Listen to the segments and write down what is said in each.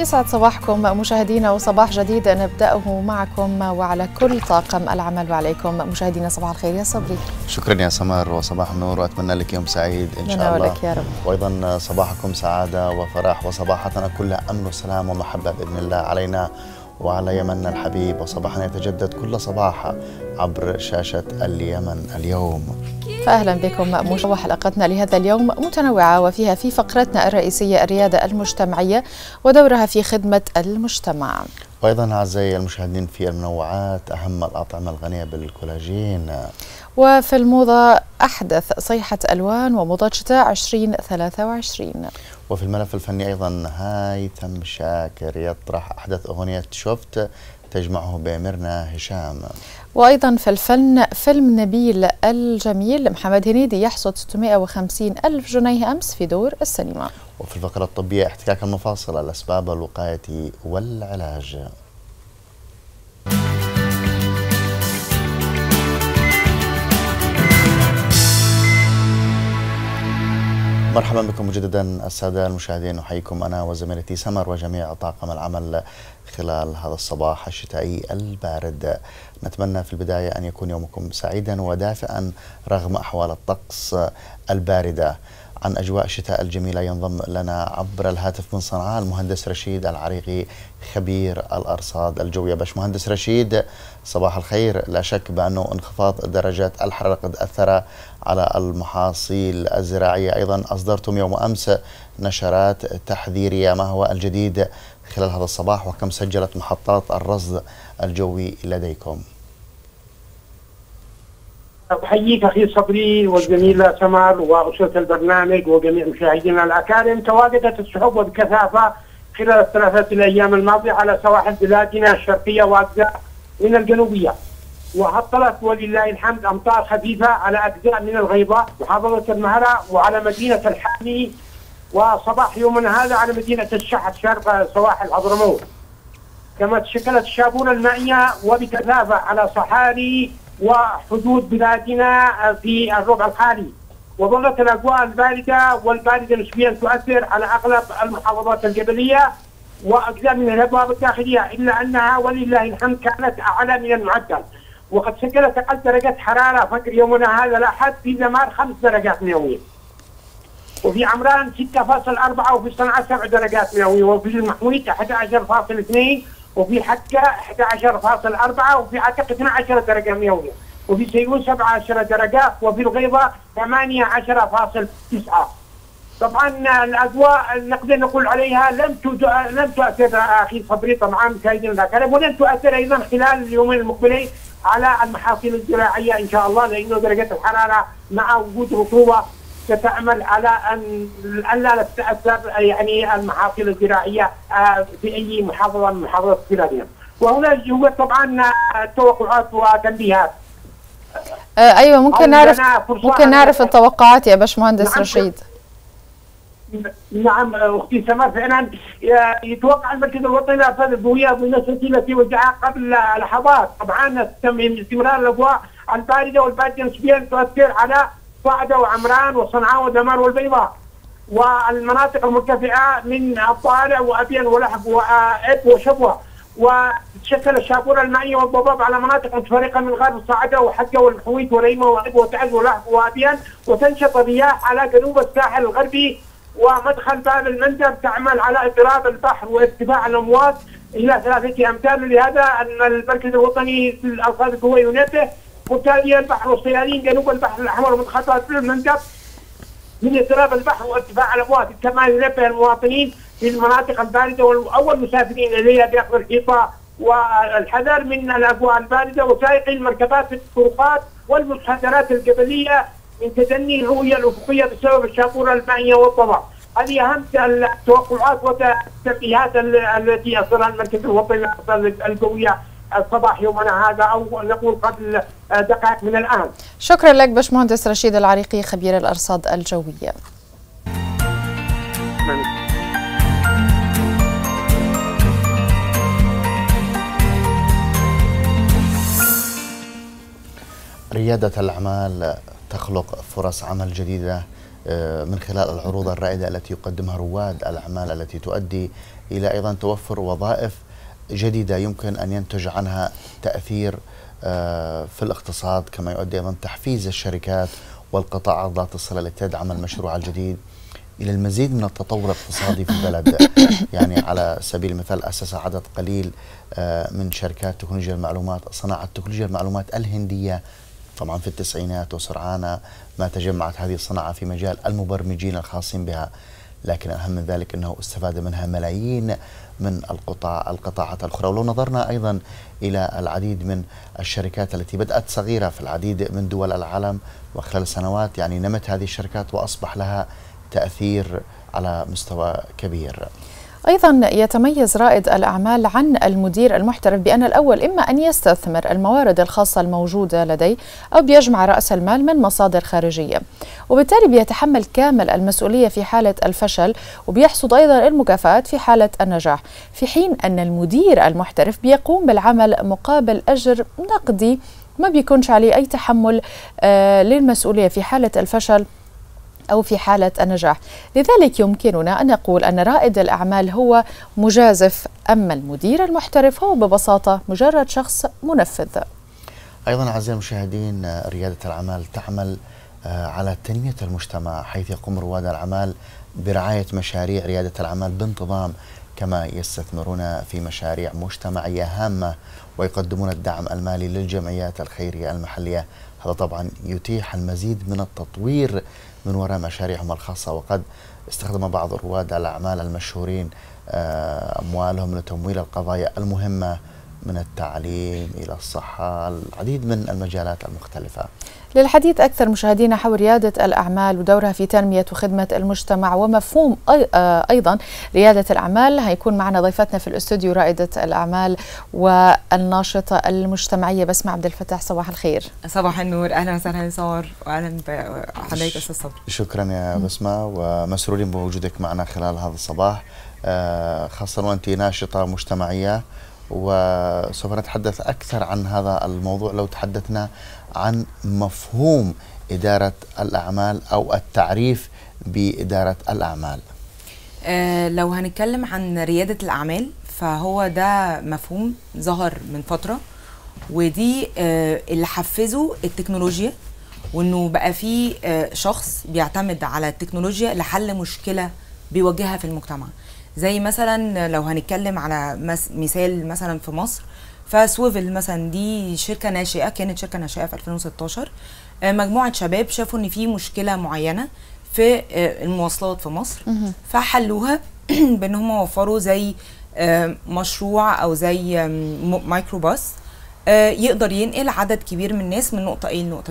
يسعد صباحكم مشاهدينا وصباح جديد نبدأه معكم وعلى كل طاقم العمل، وعليكم مشاهدينا صباح الخير يا صبري. شكرا يا سمر وصباح النور، وأتمنى لك يوم سعيد إن شاء الله. ولك يا رب. وأيضا صباحكم سعادة وفرح، وصباحتنا كلها أمن وسلام ومحبة بإذن الله علينا وعلى يمننا الحبيب، وصباحنا يتجدد كل صباح عبر شاشة اليمن اليوم. فأهلا بكم. حلقتنا لهذا اليوم متنوعة، وفيها في فقرتنا الرئيسية الريادة المجتمعية ودورها في خدمة المجتمع. وأيضا أعزائي المشاهدين في المنوعات أهم الأطعمة الغنية بالكولاجين. وفي الموضة أحدث صيحة ألوان وموضة شتاء 2023. وفي الملف الفني أيضا هيثم شاكر يطرح أحدث أغنية شفت تجمعه بميرنا هشام. وأيضا في الفن فيلم نبيل الجميل محمد هنيدي يحصد 650 ألف جنيه أمس في دور السينما. وفي الفقرة الطبية احتكاك المفاصل، الأسباب الوقاية والعلاج. مرحبا بكم مجددا السادة المشاهدين، نحييكم أنا وزميلتي سمر وجميع طاقم العمل خلال هذا الصباح الشتائي البارد. نتمنى في البداية أن يكون يومكم سعيدا ودافئا رغم أحوال الطقس الباردة. عن أجواء الشتاء الجميلة ينضم لنا عبر الهاتف من صنعاء المهندس رشيد العريقي خبير الأرصاد الجوية. باشمهندس رشيد صباح الخير. لا شك بأنه انخفاض درجات الحرارة قد أثر على المحاصيل الزراعية، أيضا أصدرتم يوم أمس نشرات تحذيرية، ما هو الجديد خلال هذا الصباح وكم سجلت محطات الرصد الجوي لديكم؟ أحييك أخي صبري والزميلة سمر وأسرة البرنامج وجميع مشاهدينا الأكارم. تواجدت السحب وبكثافة خلال الثلاثة الأيام الماضية على سواحل بلادنا الشرقية وأجزاء من الجنوبية، وهطلت ولله الحمد أمطار خفيفة على أجزاء من الغيضاء محافظة المهرة وعلى مدينة الحامي، وصباح يومنا هذا على مدينة الشحت شرق سواحل حضرموت. كما تشكلت الشابورة المائية وبكثافة على صحاري وحدود بلادنا في الربع الخالي، وظلت الأجواء الباردة والباردة نسبيا تؤثر على أغلب المحافظات الجبلية وأجزاء من الهضبة الداخلية، إلا أنها ولله الحمد كانت أعلى من المعدل، وقد سجلت أقل درجات حرارة فجر يومنا هذا الأحد في دمار 5 درجات مئوية، وفي عمران 6.4، وفي صنعاء 7 درجات مئوية، وفي المحمود 11.2، وفي حكة 11.4، وفي عتق 12 درجة مئوية، وفي سيئون 17 درجات، وفي الغيضة 18.9. طبعا الأجواء نقدر نقول عليها لم تؤثر أخي صبري طبعا مشاهدينا الكرام، ولن تؤثر أيضا خلال اليومين المقبلين على المحاصيل الزراعية إن شاء الله، لأنه درجة الحرارة مع وجود رطوبة ستعمل على أن لا تتأثر يعني المحاصيل الزراعية في أي محافظة من محافظات بلادنا. وهنا هو طبعا توقعات وتنبيهات. أيوة، ممكن نعرف التوقعات يا باشمهندس نعم رشيد. نعم أختي سمر، فعلا يتوقع المركز الوطني للأرصاد الجوية بالنسبة التي وزعها قبل لحظات طبعا استمرار الأجواء الباردة والباردة نسبيا تؤثر على صعدة وعمران وصنعاء ودمار والبيضاء والمناطق المرتفعة من الطالع وأبين ولحب وإب وشبوة، وتشكل الشابورة المائية والضباب على مناطق متفرقة من غرب الصعدة وحكة والحويت وريمة وإب وتعز ولحب وأبين، وتنشط الرياح على جنوب الساحل الغربي ومدخل باب المندب تعمل على اضطراب البحر وارتفاع الأمواج إلى 3 أمتار. لهذا أن المركز الوطني للأرصاد الجوية ينبه متالي البحر والسيارين جنوب البحر الأحمر ومنخفضات المندب من اضطراب البحر وارتفاع الأمواج، كما ينبه المواطنين في المناطق الباردة والأول مسافرين إليها بأخذ الحيطة والحذر من الأجواء الباردة، وسائقي المركبات في الطرقات والمنحدرات الجبلية من تدني الرؤية الأفقية بسبب الشابورة المائية والضباب. هذه أهم التوقعات والتنبيهات التي أصدرها المركز الوطني للأرصاد الجوية الصباح يومنا هذا، أو نقول قبل دقائق من الآن. شكرا لك باشمهندس رشيد العريقي خبير الأرصاد الجوية. ريادة الأعمال تخلق فرص عمل جديدة من خلال العروض الرائدة التي يقدمها رواد الأعمال، التي تؤدي إلى أيضا توفر وظائف جديدة يمكن أن ينتج عنها تأثير في الاقتصاد، كما يؤدي أيضا تحفيز الشركات والقطاعات ذات الصلة التي تدعم المشروع الجديد إلى المزيد من التطور الاقتصادي في البلد. يعني على سبيل المثال أسس عدد قليل من شركات تكنولوجيا المعلومات صناعة تكنولوجيا المعلومات الهندية طبعا في التسعينات، وسرعان ما تجمعت هذه الصناعة في مجال المبرمجين الخاصين بها، لكن الأهم من ذلك أنه استفاد منها ملايين من القطاعات الأخرى. ولو نظرنا أيضا إلى العديد من الشركات التي بدأت صغيرة في العديد من دول العالم، وخلال سنوات يعني نمت هذه الشركات وأصبح لها تأثير على مستوى كبير. أيضا يتميز رائد الأعمال عن المدير المحترف بأن الأول إما أن يستثمر الموارد الخاصة الموجودة لديه أو بيجمع رأس المال من مصادر خارجية، وبالتالي بيتحمل كامل المسؤولية في حالة الفشل، وبيحصد أيضا المكافآت في حالة النجاح، في حين أن المدير المحترف بيقوم بالعمل مقابل أجر نقدي ما بيكونش عليه أي تحمل للمسؤولية في حالة الفشل أو في حالة النجاح. لذلك يمكننا أن نقول أن رائد الأعمال هو مجازف، أما المدير المحترف هو ببساطة مجرد شخص منفذ. أيضا أعزائي المشاهدين، ريادة الأعمال تعمل على تنمية المجتمع، حيث يقوم رواد الأعمال برعاية مشاريع ريادة الأعمال بانتظام، كما يستثمرون في مشاريع مجتمعية هامة ويقدمون الدعم المالي للجمعيات الخيرية المحلية. هذا طبعا يتيح المزيد من التطوير من وراء مشاريعهم الخاصة، وقد استخدم بعض رواد الأعمال المشهورين أموالهم لتمويل القضايا المهمة من التعليم إلى الصحة، العديد من المجالات المختلفة. للحديث أكثر مشاهدينا حول ريادة الأعمال ودورها في تنمية وخدمة المجتمع ومفهوم أيضا ريادة الأعمال، هيكون معنا ضيفتنا في الاستوديو رائدة الأعمال والناشطة المجتمعية بسمة عبد الفتاح. صباح الخير. صباح النور، أهلا وسهلا صور، وأهلا بحضرتك أستاذ صبري. شكرا يا بسمة، ومسرورين بوجودك معنا خلال هذا الصباح، خاصة وأنت ناشطة مجتمعية، وسوف نتحدث أكثر عن هذا الموضوع لو تحدثنا عن مفهوم إدارة الأعمال أو التعريف بإدارة الأعمال. لو هنتكلم عن ريادة الأعمال فهو ده مفهوم ظهر من فترة، ودي اللي حفزه التكنولوجيا، وإنه بقى فيه شخص بيعتمد على التكنولوجيا لحل مشكلة بيواجهها في المجتمع. زي مثلا لو هنتكلم على مثال مثلا في مصر، فسويفل مثلا دي شركة ناشئة، كانت شركة ناشئة في 2016. مجموعة شباب شافوا ان في مشكلة معينة في المواصلات في مصر، فحلوها بان هم وفروا زي مشروع او زي مايكروباص يقدر ينقل عدد كبير من الناس من نقطة A لنقطة B،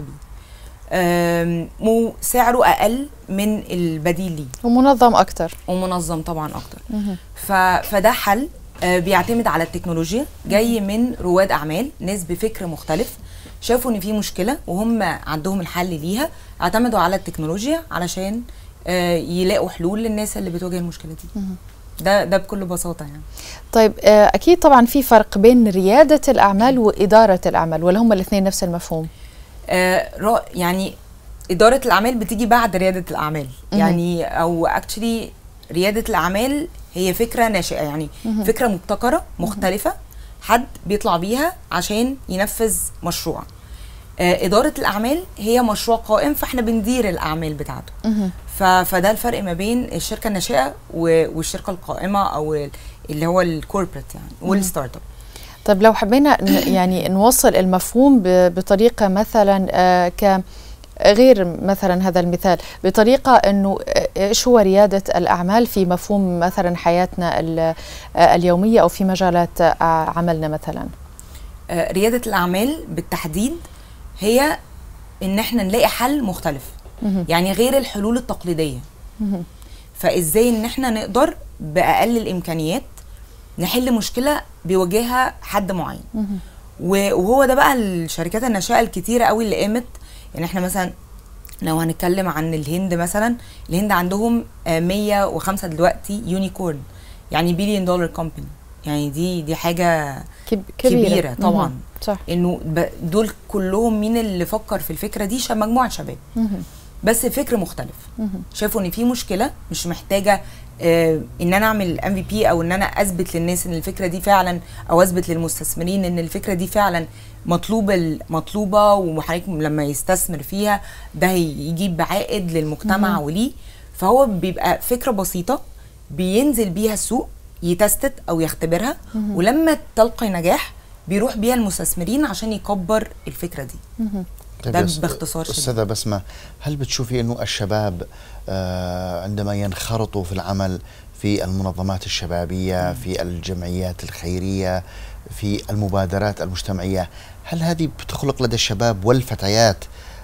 سعره اقل من البديل ليه، ومنظم اكتر، ومنظم طبعا اكتر. فده حل بيعتمد على التكنولوجيا، جاي من رواد اعمال، ناس بفكر مختلف، شافوا ان في مشكله وهم عندهم الحل ليها، اعتمدوا على التكنولوجيا علشان يلاقوا حلول للناس اللي بتواجه المشكله دي. ده بكل بساطه يعني. طيب اكيد طبعا في فرق بين رياده الاعمال واداره الاعمال، ولا هم الاثنين نفس المفهوم؟ يعني إدارة الأعمال بتيجي بعد ريادة الأعمال، يعني أو اكشلي ريادة الأعمال هي فكرة ناشئة، يعني فكرة مبتكرة مختلفة، حد بيطلع بيها عشان ينفذ مشروع. إدارة الأعمال هي مشروع قائم، فإحنا بندير الأعمال بتاعته. فده الفرق ما بين الشركة الناشئة والشركة القائمة، أو اللي هو الكوربريت يعني والستارت اب. طيب لو حبينا يعني نوصل المفهوم بطريقة مثلا غير مثلا هذا المثال، بطريقة انه ايش هو ريادة الاعمال في مفهوم مثلا حياتنا اليومية او في مجالات عملنا مثلا. ريادة الاعمال بالتحديد هي ان احنا نلاقي حل مختلف، يعني غير الحلول التقليدية. فازاي ان احنا نقدر باقل الامكانيات نحل مشكلة بيواجهها حد معين. وهو ده بقى الشركات الناشئة الكتيرة قوي اللي قامت. يعني احنا مثلا لو هنتكلم عن الهند مثلا، الهند عندهم 105 دلوقتي يونيكورن، يعني $1 بليون كومباني، يعني دي حاجة كبيرة طبعا. صح. انه دول كلهم مين اللي فكر في الفكرة دي؟ مجموعة شباب. بس فكر مختلف. شافوا ان في مشكله مش محتاجه ان انا اعمل MVP او ان انا اثبت للناس ان الفكره دي فعلا، او اثبت للمستثمرين ان الفكره دي فعلا مطلوبه، وحضرتك لما يستثمر فيها ده هيجيب عائد للمجتمع وليه. فهو بيبقى فكره بسيطه بينزل بيها السوق يتستت او يختبرها، ولما تلقي نجاح بيروح بيها المستثمرين عشان يكبر الفكره دي. ده باختصار شديد. أستاذة بسمة، هل بتشوفي أنه الشباب عندما ينخرطوا في العمل في المنظمات الشبابية، في الجمعيات الخيرية، في المبادرات المجتمعية، هل هذه بتخلق لدى الشباب والفتيات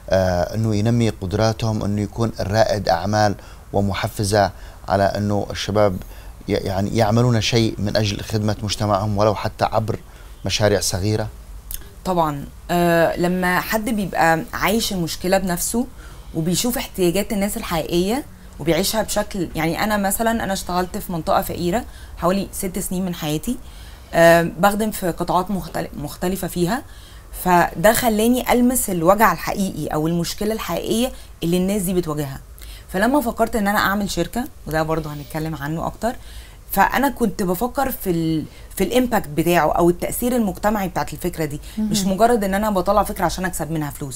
أنه ينمي قدراتهم، أنه يكون رائد أعمال ومحفزة على أنه الشباب يعني يعملون شيء من أجل خدمة مجتمعهم ولو حتى عبر مشاريع صغيرة؟ طبعا لما حد بيبقى عايش المشكلة بنفسه وبيشوف احتياجات الناس الحقيقية وبيعيشها بشكل، يعني أنا مثلا أنا اشتغلت في منطقة فقيرة حوالي 6 سنين من حياتي، بخدم في قطاعات مختلفة فيها، فده خلاني ألمس الوجع الحقيقي أو المشكلة الحقيقية اللي الناس دي بتواجهها. فلما فكرت ان انا اعمل شركة، وده برضه هنتكلم عنه اكتر، فانا كنت بفكر في الامباكت بتاعه او التاثير المجتمعي بتاعت الفكره دي، مش مجرد ان انا بطلع فكره عشان اكسب منها فلوس.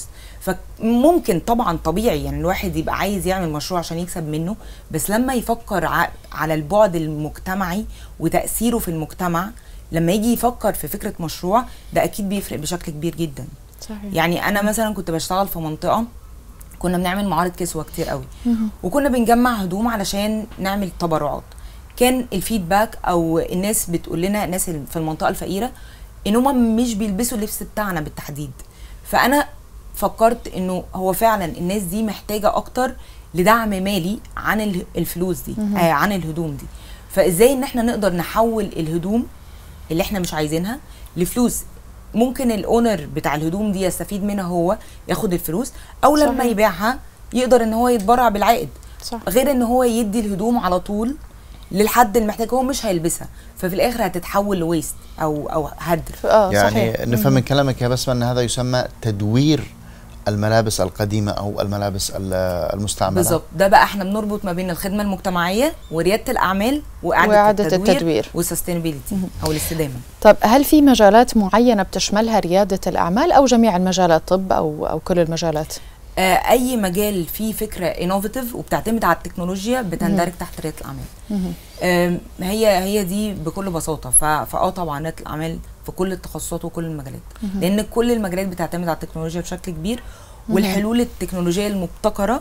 فممكن طبعا طبيعي يعني الواحد يبقى عايز يعمل مشروع عشان يكسب منه، بس لما يفكر على البعد المجتمعي وتاثيره في المجتمع، لما يجي يفكر في فكره مشروع ده اكيد بيفرق بشكل كبير جدا. صحيح. يعني انا مثلا كنت بشتغل في منطقه كنا بنعمل معارض كسوة كتير قوي، وكنا بنجمع هدوم علشان نعمل تبرعات. كان الفيدباك او الناس بتقول لنا، الناس في المنطقه الفقيره، ان هم مش بيلبسوا اللبس بتاعنا بالتحديد. فانا فكرت انه هو فعلا الناس دي محتاجه اكتر لدعم مالي عن الفلوس دي، عن الهدوم دي. فازاي ان احنا نقدر نحول الهدوم اللي احنا مش عايزينها لفلوس ممكن الاونر بتاع الهدوم دي يستفيد منها، هو ياخد الفلوس، او لما يبيعها يقدر ان هو يتبرع بالعائد. صح. غير ان هو يدي الهدوم على طول للحد المحتاج، هو مش هيلبسها، ففي الاخر هتتحول لويست او هدر. يعني نفهم من كلامك يا بسمة ان هذا يسمى تدوير الملابس القديمه او الملابس المستعمله. بالظبط، ده بقى احنا بنربط ما بين الخدمه المجتمعيه ورياده الاعمال واعاده التدوير والسستينابيلتي او الاستدامه. طب هل في مجالات معينه بتشملها رياده الاعمال او جميع المجالات، طب او كل المجالات؟ اي مجال فيه فكره انوفيتيف وبتعتمد على التكنولوجيا بتندرج تحت رياده الاعمال. هي دي بكل بساطه. طبعا رياده الاعمال في كل التخصصات وكل المجالات، لان كل المجالات بتعتمد على التكنولوجيا بشكل كبير، والحلول التكنولوجيه المبتكره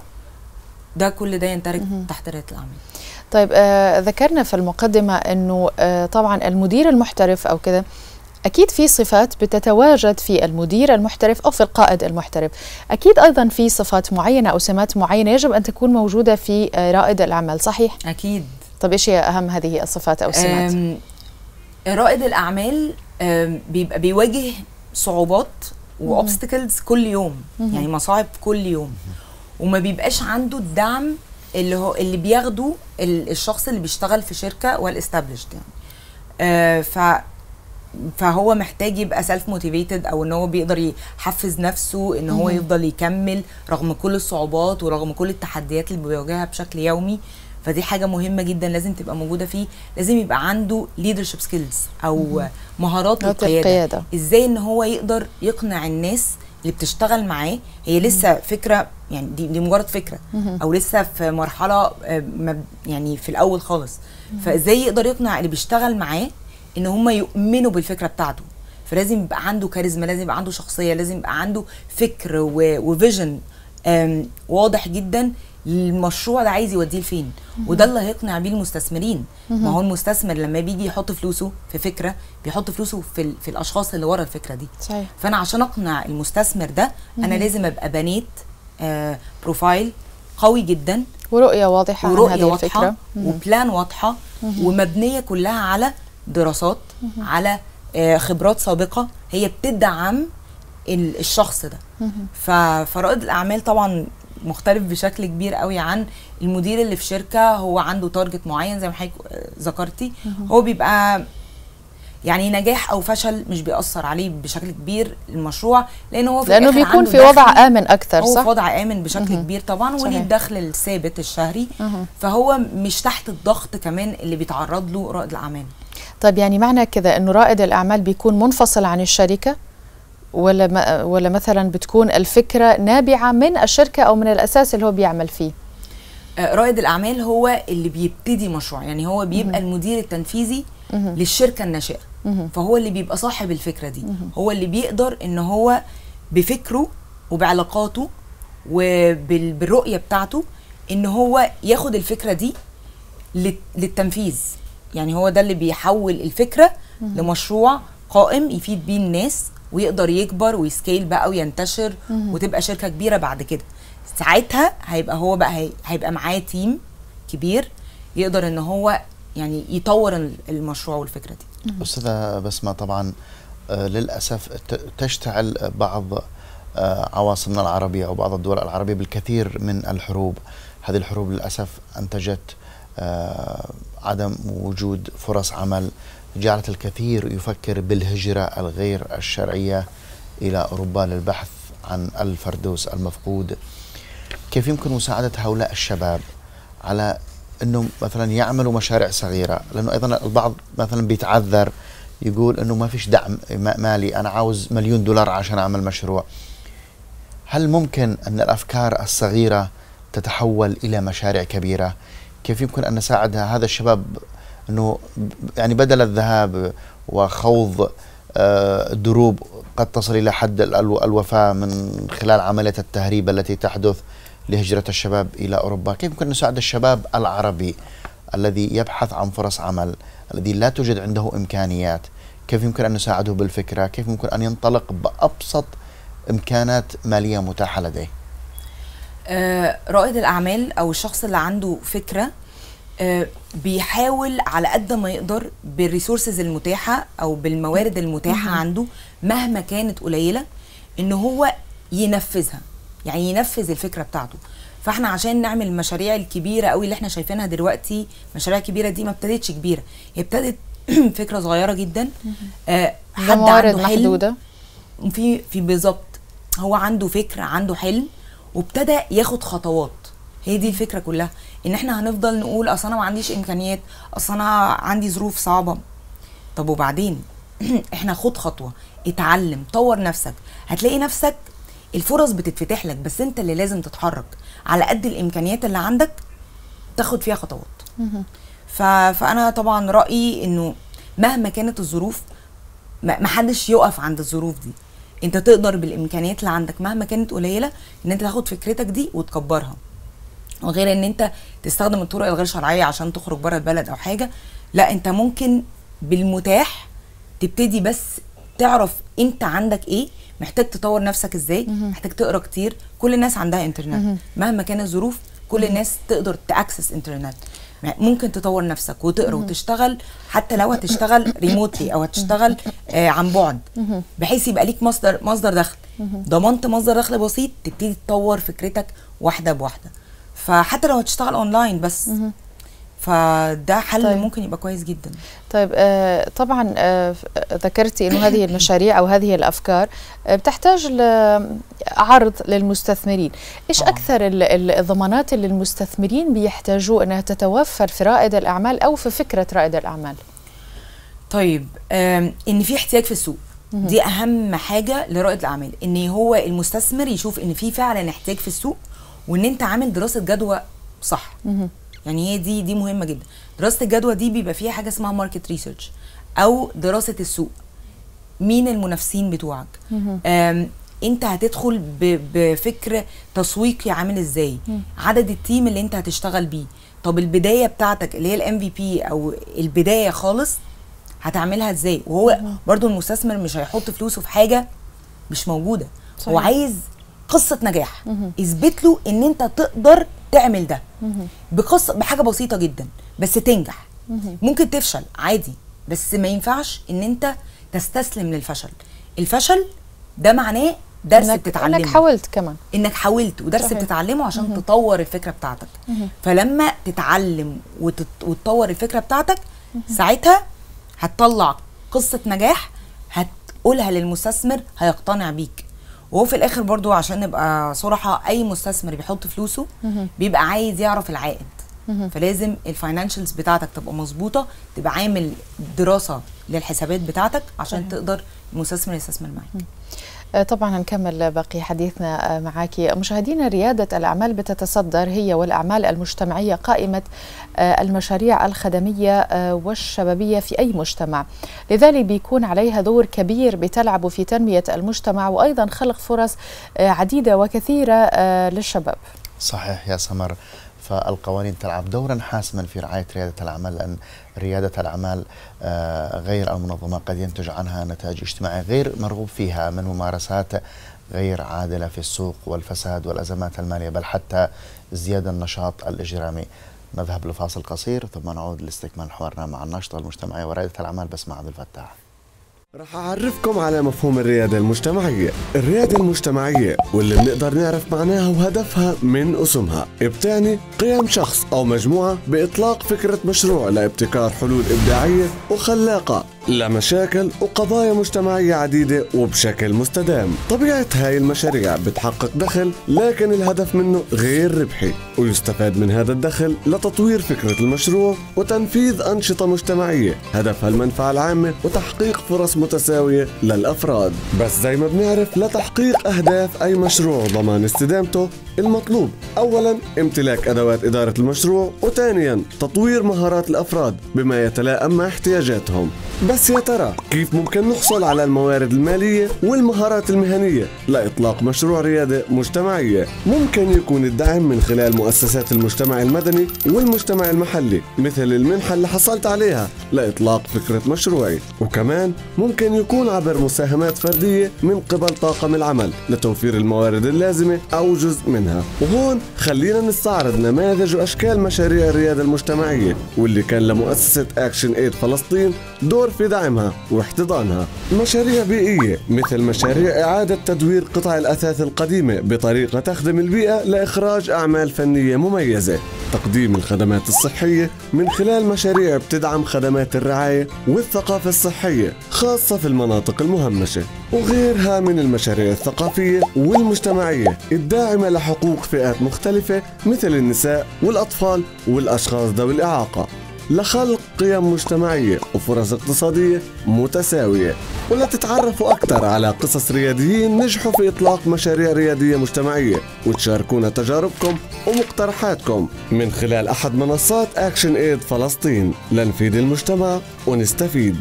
ده كل ده يندرج تحت رياده الاعمال. طيب ذكرنا في المقدمه انه طبعا المدير المحترف او كده أكيد في صفات بتتواجد في المدير المحترف أو في القائد المحترف، أكيد أيضا في صفات معينة أو سمات معينة يجب أن تكون موجودة في رائد الأعمال، صحيح؟ أكيد. طب إيش هي أهم هذه الصفات أو السمات؟ رائد الأعمال بيبقى بيواجه صعوبات وأوبستكلز كل يوم، يعني مصاعب كل يوم، وما بيبقاش عنده الدعم اللي بياخده الشخص اللي بيشتغل في شركة والاستابليشد يعني. فهو محتاج يبقى سيلف موتيفيتد، او ان هو بيقدر يحفز نفسه ان هو يفضل يكمل رغم كل الصعوبات ورغم كل التحديات اللي بيواجهها بشكل يومي. فدي حاجه مهمه جدا لازم تبقى موجوده فيه. لازم يبقى عنده leadership skills او مهارات القياده، ازاي ان هو يقدر يقنع الناس اللي بتشتغل معاه. هي لسه فكره، يعني دي مجرد فكره او لسه في مرحله يعني في الاول خالص. فازاي يقدر يقنع اللي بيشتغل معاه ان هم يؤمنوا بالفكره بتاعته. فلازم يبقى عنده كاريزما، لازم يبقى عنده شخصيه، لازم يبقى عنده فكر وفيجن واضح جدا للمشروع ده عايز يوديه لفين، وده اللي هيقنع بيه المستثمرين. ما هو المستثمر لما بيجي يحط فلوسه في فكره بيحط فلوسه في الاشخاص اللي ورا الفكره دي. صحيح. فانا عشان اقنع المستثمر ده انا لازم ابقى بنيت بروفايل قوي جدا، ورؤيه واضحه عن هذه الفكره، وبلان واضحه ومبنيه كلها على دراسات، على خبرات سابقه هي بتدعم الشخص ده. فرائد الاعمال طبعا مختلف بشكل كبير قوي عن المدير اللي في شركه هو عنده تارجت معين زي ما حضرتك ذكرتي. هو بيبقى يعني نجاح او فشل مش بيأثر عليه بشكل كبير المشروع، لان هو في لانه الآخر بيكون عنده في وضع دخل. امن اكثر، صح؟ هو في وضع امن بشكل كبير طبعا، وليه الدخل الثابت الشهري، فهو مش تحت الضغط كمان اللي بيتعرض له رائد الاعمال. طيب يعني معنى كذا انه رائد الاعمال بيكون منفصل عن الشركه، ولا مثلا بتكون الفكره نابعه من الشركه او من الاساس اللي هو بيعمل فيه؟ رائد الاعمال هو اللي بيبتدي مشروع، يعني هو بيبقى المدير التنفيذي للشركه الناشئه، فهو اللي بيبقى صاحب الفكره دي، هو اللي بيقدر ان هو بفكره وبعلاقاته وبالرؤيه بتاعته ان هو ياخد الفكره دي للتنفيذ. يعني هو ده اللي بيحول الفكره لمشروع قائم يفيد بيه الناس، ويقدر يكبر ويسكيل بقى وينتشر وتبقى شركه كبيره بعد كده. ساعتها هيبقى هو بقى هيبقى معاه تيم كبير يقدر ان هو يعني يطور المشروع والفكره دي. استاذه بسمه، طبعا للاسف تشتعل بعض عواصمنا العربيه او بعض الدول العربيه بالكثير من الحروب. هذه الحروب للاسف انتجت عدم وجود فرص عمل، جعلت الكثير يفكر بالهجره الغير الشرعيه الى اوروبا للبحث عن الفردوس المفقود. كيف يمكن مساعدة هؤلاء الشباب على أنه مثلا يعملوا مشاريع صغيرة؟ لأنه أيضا البعض مثلا بيتعذر يقول أنه ما فيش دعم مالي، أنا عاوز $1,000,000 عشان أعمل مشروع. هل ممكن أن الأفكار الصغيرة تتحول إلى مشاريع كبيرة؟ كيف يمكن أن نساعد هذا الشباب أنه يعني بدل الذهاب وخوض دروب قد تصل إلى حد الوفاة من خلال عملية التهريب التي تحدث لهجرة الشباب إلى أوروبا، كيف يمكن نساعد الشباب العربي الذي يبحث عن فرص عمل، الذي لا توجد عنده إمكانيات، كيف يمكن أن نساعده بالفكرة؟ كيف يمكن أن ينطلق بأبسط إمكانات مالية متاحة لديه؟ رائد الأعمال أو الشخص اللي عنده فكرة بيحاول على قد ما يقدر بالريسورسز المتاحة أو بالموارد المتاحة عنده مهما كانت قليلة إن هو ينفذها، يعني ينفذ الفكرة بتاعته. فاحنا عشان نعمل المشاريع الكبيرة قوي اللي احنا شايفينها دلوقتي، المشاريع الكبيرة دي ما ابتدتش كبيرة، هي ابتدت فكرة صغيرة جدا. حد عنده محدودة في بالظبط، هو عنده فكرة، عنده حلم وابتدى ياخد خطوات. هي دي الفكرة كلها، ان احنا هنفضل نقول اصل انا ما عنديش امكانيات، اصل انا عندي ظروف صعبة. طب وبعدين احنا خد خطوة، اتعلم، طور نفسك، هتلاقي نفسك الفرص بتتفتح لك، بس انت اللي لازم تتحرك على قد الامكانيات اللي عندك تاخد فيها خطوات. فانا طبعا رأيي انه مهما كانت الظروف ما حدش يقف عند الظروف دي، انت تقدر بالامكانيات اللي عندك مهما كانت قليلة ان انت تاخد فكرتك دي وتكبرها، وغير ان انت تستخدم الطرق الغير شرعية عشان تخرج بره البلد او حاجة. لا، انت ممكن بالمتاح تبتدي، بس تعرف انت عندك ايه، محتاج تطور نفسك ازاي، محتاج تقرا كتير. كل الناس عندها انترنت مهما كانت الظروف، كل الناس تقدر تاكسس انترنت، ممكن تطور نفسك وتقرا وتشتغل، حتى لو هتشتغل ريموتلي او هتشتغل عن بعد، بحيث يبقى ليك مصدر دخل. ضمنت مصدر دخل بسيط، تبتدي تطور فكرتك واحده بواحده، فحتى لو هتشتغل اونلاين بس. فده حل طيب. ممكن يبقى كويس جدا. طيب طبعا ذكرتي انه هذه المشاريع او هذه الافكار بتحتاج عرض للمستثمرين. ايش اكثر الضمانات اللي المستثمرين بيحتاجوا انها تتوفر في رائد الاعمال او في فكرة رائد الاعمال؟ طيب ان في احتياج في السوق، دي اهم حاجة لرائد الاعمال، ان هو المستثمر يشوف ان في فعلا احتياج في السوق، وان انت عامل دراسة جدوى صح. يعني هي دي مهمه جدا. دراسه الجدوى دي بيبقى فيها حاجه اسمها ماركت ريسيرش او دراسه السوق. مين المنافسين بتوعك؟ انت هتدخل بفكر تسويقي عامل ازاي؟ عدد التيم اللي انت هتشتغل بيه. طب البدايه بتاعتك اللي هي الام في بي او البدايه خالص هتعملها ازاي؟ وهو برضو المستثمر مش هيحط فلوسه في حاجه مش موجوده. صحيح. هو عايز قصه نجاح، اثبت له ان انت تقدر تعمل ده بحاجه بسيطه جدا بس تنجح. ممكن تفشل عادي، بس ما ينفعش ان انت تستسلم للفشل. الفشل ده معناه درس بتتعلمه، انك حاولت كمان، انك حاولت، ودرس صحيح. بتتعلمه عشان تطور الفكره بتاعتك. فلما تتعلم وتطور الفكره بتاعتك ساعتها هتطلع قصه نجاح هتقولها للمستثمر هيقتنع بيك. وهو في الاخر برضو عشان نبقى صراحه، اي مستثمر بيحط فلوسه بيبقى عايز يعرف العائد، فلازم الفاينانشالز بتاعتك تبقى مظبوطه، تبقى عامل دراسه للحسابات بتاعتك عشان تقدر المستثمر يستثمر معاك. طبعا هنكمل باقي حديثنا معك. مشاهدينا، ريادة الأعمال بتتصدر هي والأعمال المجتمعية قائمة المشاريع الخدمية والشبابية في أي مجتمع، لذلك بيكون عليها دور كبير بتلعب في تنمية المجتمع وأيضا خلق فرص عديدة وكثيرة للشباب. صحيح يا سمر، فالقوانين تلعب دورا حاسما في رعاية ريادة الأعمال، لأن ريادة الأعمال غير المنظمة قد ينتج عنها نتائج اجتماعية غير مرغوب فيها من ممارسات غير عادلة في السوق والفساد والأزمات المالية، بل حتى ازدياد النشاط الإجرامي. نذهب لفاصل قصير ثم نعود لاستكمال حوارنا مع الناشطة المجتمعية ورائدة الأعمال بسمة عبد الفتاح. رح أعرفكم على مفهوم الريادة المجتمعية. الريادة المجتمعية واللي بنقدر نعرف معناها وهدفها من اسمها، بتعني قيام شخص أو مجموعة بإطلاق فكرة مشروع لابتكار حلول إبداعية وخلاقة لمشاكل وقضايا مجتمعية عديدة وبشكل مستدام. طبيعة هاي المشاريع بتحقق دخل، لكن الهدف منه غير ربحي، ويستفاد من هذا الدخل لتطوير فكرة المشروع وتنفيذ أنشطة مجتمعية هدفها المنفعة العامة وتحقيق فرص متساوية للأفراد. بس زي ما بنعرف، لتحقيق أهداف أي مشروع وضمان استدامته، المطلوب أولاً امتلاك أدوات إدارة المشروع، وثانياً تطوير مهارات الأفراد بما يتلائم مع احتياجاتهم. بس يا ترى كيف ممكن نحصل على الموارد المالية والمهارات المهنية لإطلاق مشروع ريادة مجتمعية؟ ممكن يكون الدعم من خلال مؤسسات المجتمع المدني والمجتمع المحلي، مثل المنحة اللي حصلت عليها لإطلاق فكرة مشروعي، وكمان ممكن يكون عبر مساهمات فردية من قبل طاقم العمل لتوفير الموارد اللازمة أو جزء منها. وهون خلينا نستعرض نماذج وأشكال مشاريع الريادة المجتمعية، واللي كان لمؤسسة أكشن إيد فلسطين دور في دعمها واحتضانها. مشاريع بيئية مثل مشاريع إعادة تدوير قطع الأثاث القديمة بطريقة تخدم البيئة لإخراج أعمال فنية مميزة. تقديم الخدمات الصحية من خلال مشاريع بتدعم خدمات الرعاية والثقافة الصحية خاصة في المناطق المهمشة، وغيرها من المشاريع الثقافية والمجتمعية الداعمة لحقوق فئات مختلفة مثل النساء والأطفال والأشخاص ذوي الإعاقة، لخلق قيم مجتمعية وفرص اقتصادية متساوية. ولا تتعرفوا أكثر على قصص رياديين نجحوا في إطلاق مشاريع ريادية مجتمعية وتشاركونا تجاربكم ومقترحاتكم من خلال أحد منصات أكشن إيد فلسطين لنفيد المجتمع ونستفيد.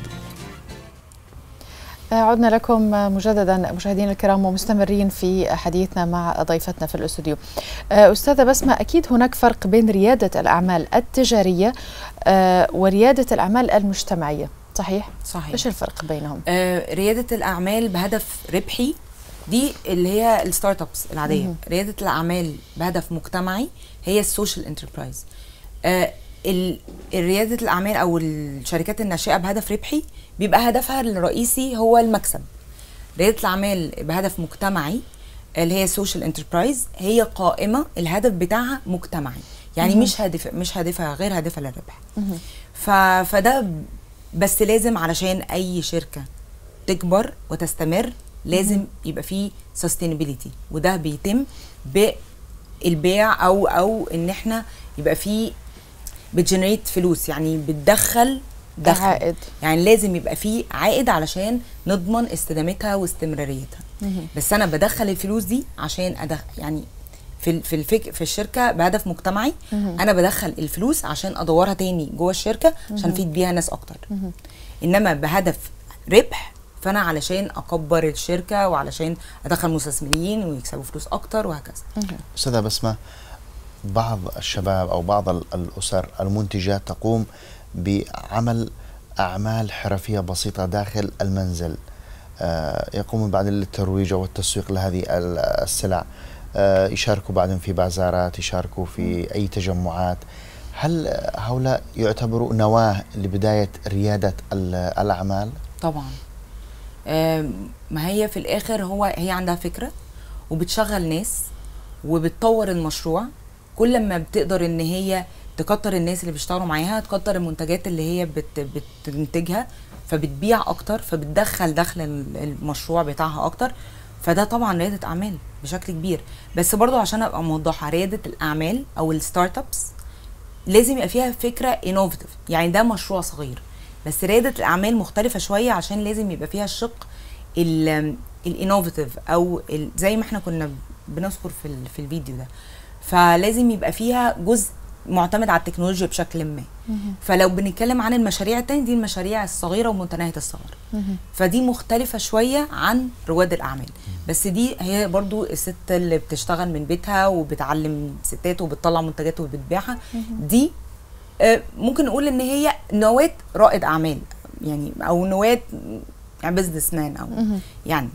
عدنا لكم مجددا مشاهدينا الكرام ومستمرين في حديثنا مع ضيفتنا في الاستوديو. أستاذة بسمة، أكيد هناك فرق بين ريادة الأعمال التجارية وريادة الأعمال المجتمعية، صحيح؟ صحيح. إيش الفرق بينهم؟ ريادة الأعمال بهدف ربحي دي اللي هي الستارت ابس العادية. ريادة الأعمال بهدف مجتمعي هي السوشيال انتربرايز. ريادة الأعمال أو الشركات الناشئة بهدف ربحي بيبقى هدفها الرئيسي هو المكسب. ريادة الأعمال بهدف مجتمعي اللي هي سوشيال انتربرايز هي قائمة الهدف بتاعها مجتمعي، يعني مش هدفها غير هدفها للربح. فده بس لازم علشان أي شركة تكبر وتستمر لازم يبقى فيه sustainability، وده بيتم بالبيع أو إن احنا يبقى فيه بتجنريت فلوس، يعني بتدخل دخل عائد، يعني لازم يبقى فيه عائد علشان نضمن استدامتها واستمراريتها. بس انا بدخل الفلوس دي عشان يعني في الشركه بهدف مجتمعي، انا بدخل الفلوس عشان ادورها تاني جوه الشركه عشان افيد بيها ناس اكتر. انما بهدف ربح فانا علشان اكبر الشركه وعلشان ادخل مستثمرين ويكسبوا فلوس اكتر وهكذا. استاذه بسمه، بعض الشباب أو بعض الأسر المنتجات تقوم بعمل أعمال حرفية بسيطة داخل المنزل، يقومون بعد الترويج والتسويق لهذه السلع، يشاركوا بعدين في بازارات، يشاركوا في أي تجمعات. هل هؤلاء يعتبروا نواة لبداية ريادة الأعمال؟ طبعا. ما هي في الآخر هي عندها فكرة وبتشغل ناس وبتطور المشروع. كل ما بتقدر ان هي تكتر الناس اللي بيشتغلوا معاها، تكتر المنتجات اللي هي بتنتجها، فبتبيع اكتر، فبتدخل دخل المشروع بتاعها اكتر. فده طبعا رياده اعمال بشكل كبير. بس برضو عشان ابقى موضحه، رياده الاعمال او الستارت ابس لازم يبقى فيها فكره انوفيتيف، يعني ده مشروع صغير. بس رياده الاعمال مختلفه شويه، عشان لازم يبقى فيها الشق الانوفيتيف، او زي ما احنا كنا بنذكر في الفيديو ده. فلازم يبقى فيها جزء معتمد على التكنولوجيا بشكل ما. فلو بنتكلم عن المشاريع التانية، دي المشاريع الصغيره ومتناهيه الصغر، فدي مختلفه شويه عن رواد الاعمال. بس دي هي برضو الست اللي بتشتغل من بيتها وبتعلم ستات وبتطلع منتجات وبتبيعها. دي ممكن نقول ان هي نواه رائد اعمال، يعني او نواه يعني بزنس مان، او يعني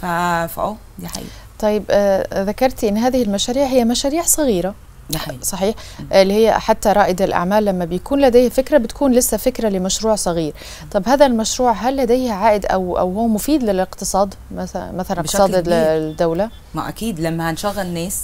دي حقيقة. طيب ذكرتي ان هذه المشاريع هي مشاريع صغيرة، صحيح؟ اللي هي حتى رائد الأعمال لما بيكون لديه فكرة بتكون لسه فكرة لمشروع صغير. طب هذا المشروع هل لديه عائد أو هو مفيد للاقتصاد مثلا اقتصاد الدولة؟ ما أكيد، لما هنشغل ناس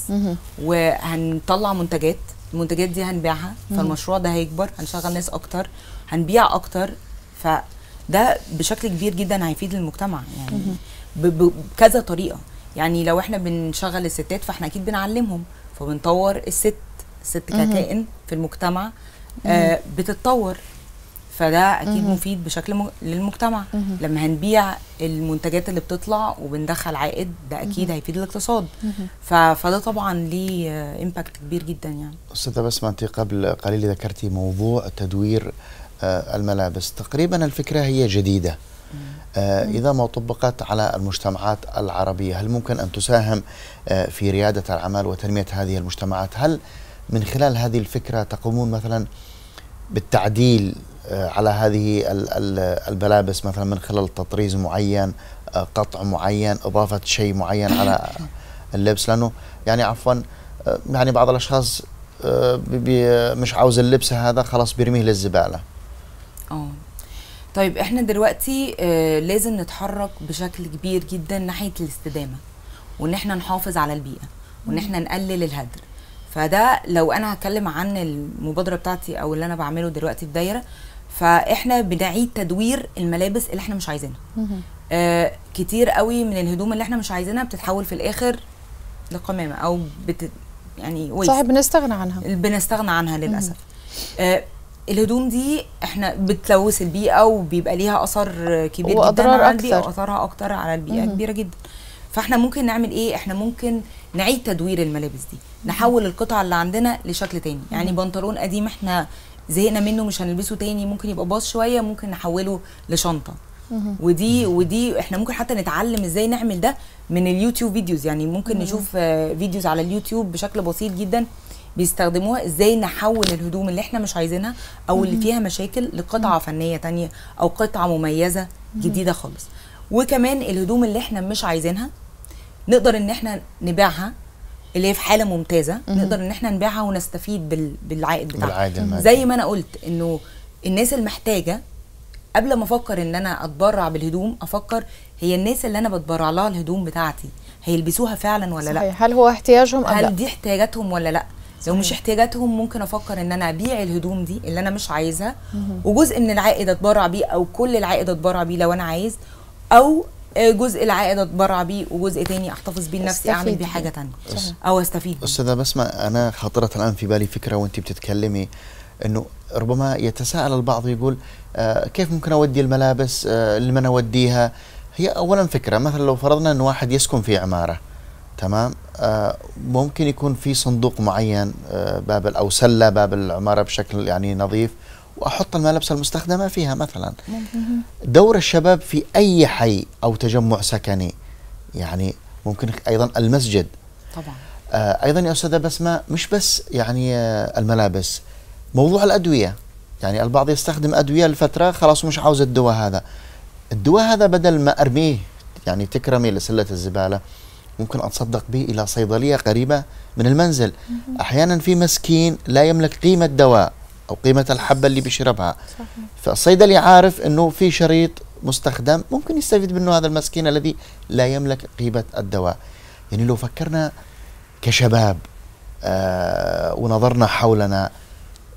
وهنطلع منتجات، المنتجات دي هنبيعها، فالمشروع ده هيكبر، هنشغل ناس أكتر، هنبيع أكتر، فده بشكل كبير جدا هيفيد المجتمع يعني بكذا طريقة. يعني لو احنا بنشغل الستات فاحنا أكيد بنعلمهم، فبنطور الست ككائن في المجتمع بتتطور، فده اكيد مفيد بشكل للمجتمع. لما هنبيع المنتجات اللي بتطلع وبندخل عائد، ده اكيد هيفيد الاقتصاد. فده طبعا ليه امباكت كبير جدا يعني. استاذه بسمة، انت قبل قليل ذكرتي موضوع تدوير الملابس. تقريبا الفكره هي جديده، إذا ما طبقت على المجتمعات العربية، هل ممكن أن تساهم في ريادة الأعمال وتنمية هذه المجتمعات؟ هل من خلال هذه الفكرة تقومون مثلا بالتعديل على هذه الملابس، مثلا من خلال تطريز معين، قطع معين، إضافة شيء معين على اللبس؟ لأنه يعني عفوا يعني بعض الأشخاص مش عاوز اللبس هذا، خلاص بيرميه للزبالة. طيب احنا دلوقتي لازم نتحرك بشكل كبير جدا ناحية الاستدامة، وان احنا نحافظ على البيئة، وان احنا نقلل الهدر. فده لو انا هتكلم عن المبادرة بتاعتي او اللي انا بعمله دلوقتي في دايرة، فاحنا بنعيد تدوير الملابس اللي احنا مش عايزينها. كتير قوي من الهدوم اللي احنا مش عايزينها بتتحول في الاخر لقمامة او يعني ويست. صحيح، بنستغنى عنها للأسف. الهدوم دي احنا بتلوث البيئه، وبيبقى ليها اثر كبير جدا على البيئه، واثرها اكتر على البيئه كبيره جدا. فاحنا ممكن نعمل ايه؟ احنا ممكن نعيد تدوير الملابس دي، نحول القطع اللي عندنا لشكل تاني. يعني بنطلون قديم احنا زهقنا منه مش هنلبسه تاني، ممكن يبقى باظ شويه، ممكن نحوله لشنطه. ودي احنا ممكن حتى نتعلم ازاي نعمل ده من اليوتيوب فيديوز. يعني ممكن نشوف فيديوز على اليوتيوب بشكل بسيط جدا بيستخدموها ازاي نحول الهدوم اللي احنا مش عايزينها او اللي فيها مشاكل لقطعه فنيه تانية او قطعه مميزه جديده خالص. وكمان الهدوم اللي احنا مش عايزينها نقدر ان احنا نبيعها، اللي هي في حاله ممتازه، نقدر ان احنا نبيعها ونستفيد بالعائد بتاعها. زي ما انا قلت انه الناس المحتاجه، قبل ما افكر ان انا اتبرع بالهدوم، افكر هي الناس اللي انا بتبرع لها الهدوم بتاعتي هيلبسوها فعلا ولا لا؟ هل هو احتياجهم ام لا؟ هل دي احتياجاتهم ولا لا؟ لو مش احتياجاتهم ممكن افكر ان انا ابيع الهدوم دي اللي انا مش عايزها، وجزء من العائد اتبرع بيه، او كل العائد اتبرع بيه لو انا عايز، او جزء العائد اتبرع بيه وجزء تاني احتفظ بيه لنفسي، اعمل بيه حاجه تانية او استفيد. استاذه بسمة، انا خطرت الان في بالي فكره وانت بتتكلمي، انه ربما يتساءل البعض يقول كيف ممكن اودي الملابس اللي ما اوديها؟ هي اولا فكره، مثلا لو فرضنا انه واحد يسكن في عماره، تمام، ممكن يكون في صندوق معين باب او سله باب العماره بشكل يعني نظيف، واحط الملابس المستخدمه فيها مثلا. دور الشباب في اي حي او تجمع سكني، يعني ممكن ايضا المسجد طبعا. ايضا يا استاذه بسمة، مش بس يعني الملابس، موضوع الادويه. يعني البعض يستخدم ادويه لفتره، خلاص مش عاوز الدواء هذا. الدواء هذا بدل ما ارميه يعني تكرمي لسله الزباله، ممكن اتصدق به الى صيدليه قريبه من المنزل. احيانا في مسكين لا يملك قيمه دواء او قيمه الحبه اللي بيشربها، فالصيدلي عارف انه في شريط مستخدم ممكن يستفيد منه هذا المسكين الذي لا يملك قيمه الدواء. يعني لو فكرنا كشباب ونظرنا حولنا،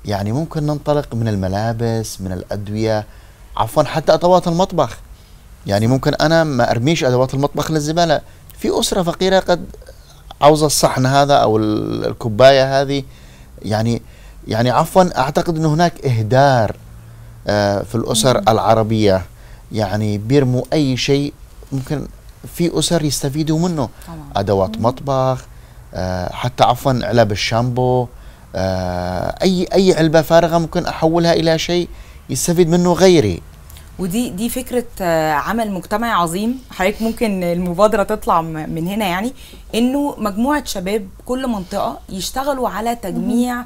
يعني ممكن ننطلق من الملابس، من الأدوية، عفوا حتى أدوات المطبخ. يعني ممكن أنا ما أرميش أدوات المطبخ للزبالة، في أسرة فقيرة قد عاوزة الصحن هذا أو الكوباية هذه. يعني عفوا أعتقد أن هناك إهدار في الأسر العربية، يعني بيرموا أي شيء ممكن في أسر يستفيدوا منه طبعا. أدوات مطبخ، حتى عفوا علب الشامبو، أي علبة فارغة ممكن أحولها إلى شيء يستفيد منه غيري. ودي فكرة عمل مجتمعي عظيم. حضرتك ممكن المبادرة تطلع من هنا، يعني إنه مجموعة شباب كل منطقة يشتغلوا على تجميع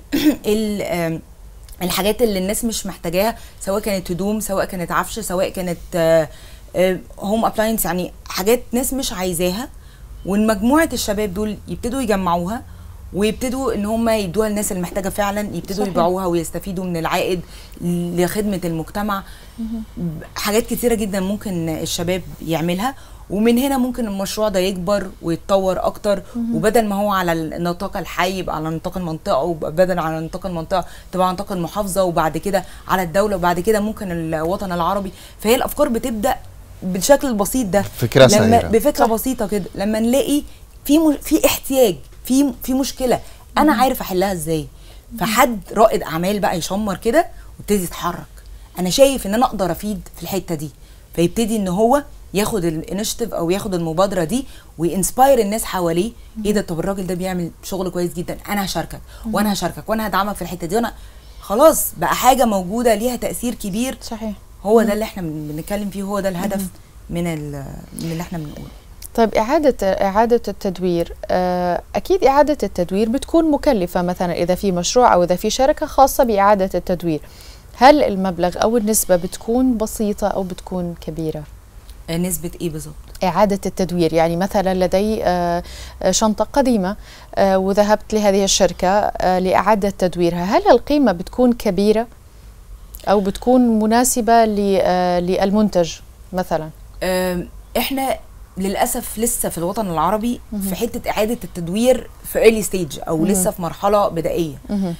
الحاجات اللي الناس مش محتاجاها، سواء كانت هدوم، سواء كانت عفش، سواء كانت هوم ابلاينس، يعني حاجات ناس مش عايزاها، ومجموعة الشباب دول يبتدوا يجمعوها ويبتدوا ان هم يدوها للناس اللي محتاجه فعلا، يبتدوا يبيعوها ويستفيدوا من العائد لخدمه المجتمع. حاجات كتيره جدا ممكن الشباب يعملها، ومن هنا ممكن المشروع ده يكبر ويتطور اكتر، وبدل ما هو على النطاق الحي يبقى على نطاق المنطقه، وبدل على نطاق المنطقه تبقى على نطاق المحافظه، وبعد كده على الدوله، وبعد كده ممكن الوطن العربي. فهي الافكار بتبدا بالشكل البسيط ده، فكره صغيره، بفكره بسيطه كده، لما نلاقي في احتياج، في مشكله انا عارف احلها ازاي، فحد رائد اعمال بقى يشمر كده ويبتدي يتحرك، انا شايف ان انا اقدر افيد في الحته دي، فيبتدي ان هو ياخد الانشيتيف او ياخد المبادره دي وينسباير الناس حواليه. ايه ده؟ طب الراجل ده بيعمل شغل كويس جدا، انا هشاركك وانا هشاركك وانا هدعمك في الحته دي، وانا خلاص بقى حاجه موجوده ليها تاثير كبير. صحيح. هو ده اللي احنا بنتكلم فيه، هو ده الهدف من اللي احنا بنقوله. طيب إعادة التدوير، أكيد إعادة التدوير بتكون مكلفة، مثلا إذا في مشروع أو إذا في شركة خاصة بإعادة التدوير، هل المبلغ أو النسبة بتكون بسيطة أو بتكون كبيرة؟ نسبة إيه بالظبط؟ إعادة التدوير، يعني مثلا لدي شنطة قديمة وذهبت لهذه الشركة لإعادة تدويرها، هل القيمة بتكون كبيرة أو بتكون مناسبة للمنتج مثلا؟ إحنا للأسف لسه في الوطن العربي في حتة إعادة التدوير في early stage أو لسه في مرحلة بدائية.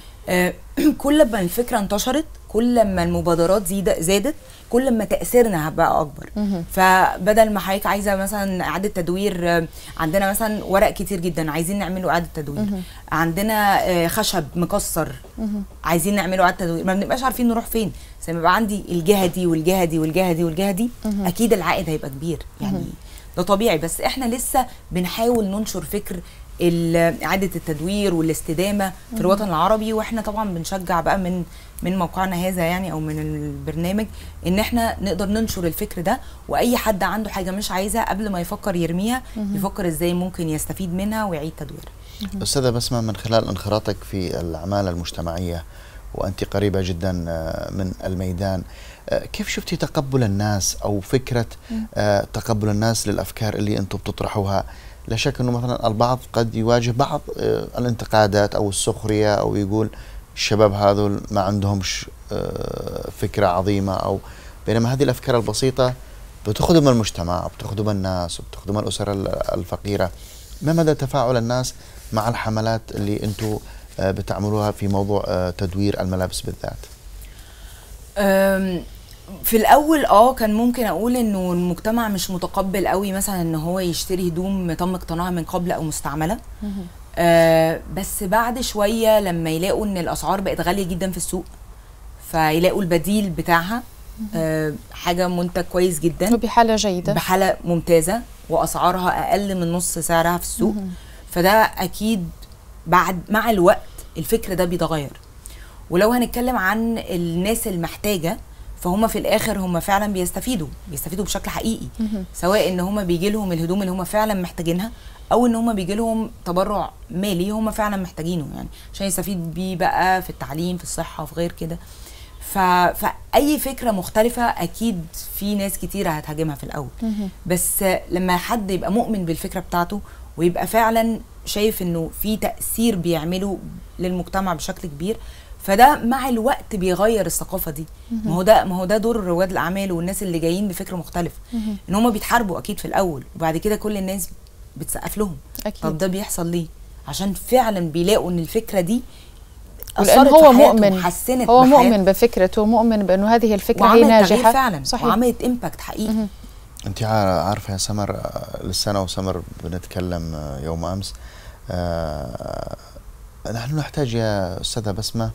كل ما الفكرة انتشرت، كل ما المبادرات زادت، كل ما تأثيرنا هبقى أكبر. فبدل ما حضرتك عايزة مثلا إعادة تدوير، عندنا مثلا ورق كتير جدا عايزين نعمله إعادة تدوير، عندنا خشب مكسر عايزين نعمله إعادة تدوير، ما بنبقاش عارفين نروح فين. زي ما يبقى عندي الجهة دي والجهة دي والجهة دي والجهة دي، أكيد العائد هيبقى كبير، يعني ده طبيعي. بس احنا لسه بنحاول ننشر فكر إعادة التدوير والاستدامة في الوطن العربي، واحنا طبعا بنشجع بقى من موقعنا هذا يعني او من البرنامج ان احنا نقدر ننشر الفكر ده، واي حد عنده حاجة مش عايزها قبل ما يفكر يرميها يفكر ازاي ممكن يستفيد منها ويعيد تدويرها. أستاذة بسمة، من خلال انخراطك في الأعمال المجتمعية وأنت قريبة جدا من الميدان، كيف شفتي تقبل الناس أو فكرة تقبل الناس للأفكار اللي أنتم بتطرحوها؟ لا شك أنه مثلا البعض قد يواجه بعض الانتقادات أو السخرية، أو يقول الشباب هذول ما عندهمش فكرة عظيمة، أو بينما هذه الأفكار البسيطة بتخدم المجتمع وبتخدم الناس وبتخدم الأسر الفقيرة. ما مدى تفاعل الناس مع الحملات اللي أنتم بتعملوها في موضوع تدوير الملابس بالذات؟ في الاول كان ممكن اقول انه المجتمع مش متقبل قوي مثلا ان هو يشتري هدوم تم اقتناعها من قبل او مستعمله. بس بعد شويه لما يلاقوا ان الاسعار بقت غاليه جدا في السوق، فيلاقوا البديل بتاعها حاجه منتج كويس جدا وبحاله جيده، بحاله ممتازه، واسعارها اقل من نص سعرها في السوق. فده اكيد بعد مع الوقت الفكر ده بيتغير. ولو هنتكلم عن الناس المحتاجه، فهم في الاخر هم فعلا بيستفيدوا بشكل حقيقي، سواء ان هم بيجي لهم الهدوم اللي هم فعلا محتاجينها، او ان هم بيجي لهم تبرع مالي هم فعلا محتاجينه، يعني عشان يستفيد بيه بقى في التعليم، في الصحه، في غير كده. فاي فكره مختلفه اكيد في ناس كتيره هتهاجمها في الاول، بس لما حد يبقى مؤمن بالفكره بتاعته ويبقى فعلا شايف انه في تاثير بيعمله للمجتمع بشكل كبير، فده مع الوقت بيغير الثقافه دي. ما هو ده دور رواد الاعمال والناس اللي جايين بفكر مختلف، ان هم بيتحاربوا اكيد في الاول، وبعد كده كل الناس بتسقف لهم. أكيد. طب ده بيحصل ليه؟ عشان فعلا بيلاقوا ان الفكره دي لأن هو مؤمن، وحسنت هو مؤمن بفكرته، مؤمن بأنه هذه الفكرة هي ناجحة فعلا. صحيح. وعملت إمباكت حقيقي. أنت عارفة يا سمر، لسه أنا وسمر بنتكلم يوم أمس، نحن نحتاج يا أستاذة بسمة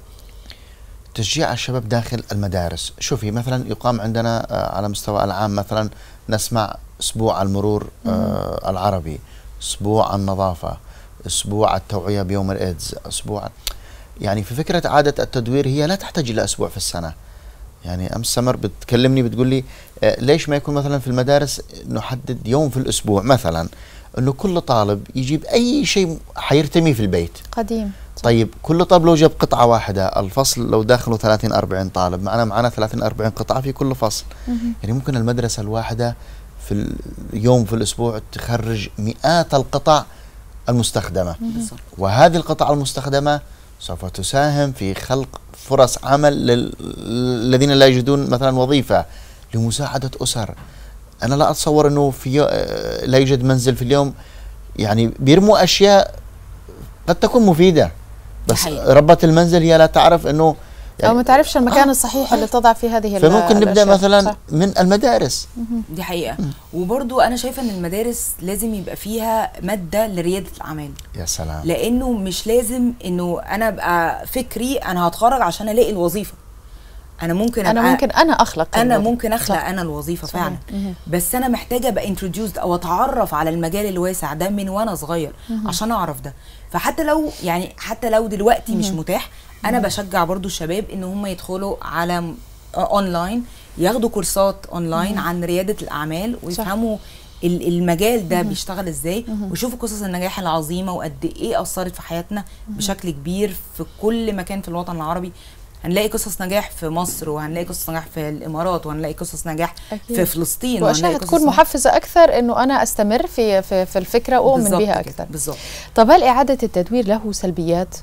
تشجيع الشباب داخل المدارس. شوفي مثلا يقام عندنا على مستوى العام مثلا نسمع أسبوع المرور العربي، أسبوع النظافة، أسبوع التوعية بيوم الإيدز، أسبوع يعني في فكرة إعادة التدوير هي لا تحتاج إلى أسبوع في السنة. يعني أمس سمر بتكلمني بتقول لي ليش ما يكون مثلا في المدارس نحدد يوم في الأسبوع مثلا أنه كل طالب يجيب أي شيء حيرتمي في البيت قديم. طيب كل طالب لو جاب قطعة واحدة، الفصل لو داخله 30-40 طالب، معنا 30-40 قطعة في كل فصل. يعني ممكن المدرسة الواحدة في اليوم في الأسبوع تخرج مئات القطع المستخدمة، وهذه القطع المستخدمة سوف تساهم في خلق فرص عمل للذين لا يجدون مثلا وظيفة، لمساعدة أسر. أنا لا أتصور أنه لا يوجد منزل في اليوم يعني بيرموا أشياء قد تكون مفيدة، بس ربة المنزل هي لا تعرف أنه يعني أو ما تعرفش المكان الصحيح اللي تضع فيه هذه فممكن نبدأ مثلا من المدارس. دي حقيقة. وبرضو أنا شايفة أن المدارس لازم يبقى فيها مادة لريادة الأعمال. يا سلام. لأنه مش لازم أنه أنا أبقى فكري أنا هتخرج عشان ألاقي الوظيفة. أنا ممكن أخلق أنا الوظيفة فعلا. بس أنا محتاجة أبقى انتروديوسد أو أتعرف على المجال الواسع ده من وأنا صغير عشان أعرف ده. فحتى لو يعني حتى لو دلوقتي مش متاح، أنا بشجع برضو الشباب إن هم يدخلوا على أونلاين، ياخدوا كورسات أونلاين عن ريادة الأعمال ويفهموا المجال ده بيشتغل ازاي، ويشوفوا قصص النجاح العظيمة وقد إيه أثرت في حياتنا بشكل كبير في كل مكان في الوطن العربي. هنلاقي قصص نجاح في مصر، وهنلاقي قصص نجاح في الامارات، وهنلاقي قصص نجاح في فلسطين، واشياء تكون محفزه اكثر انه انا استمر في الفكره واؤمن بها اكثر. بالظبط. طب هل اعاده التدوير له سلبيات؟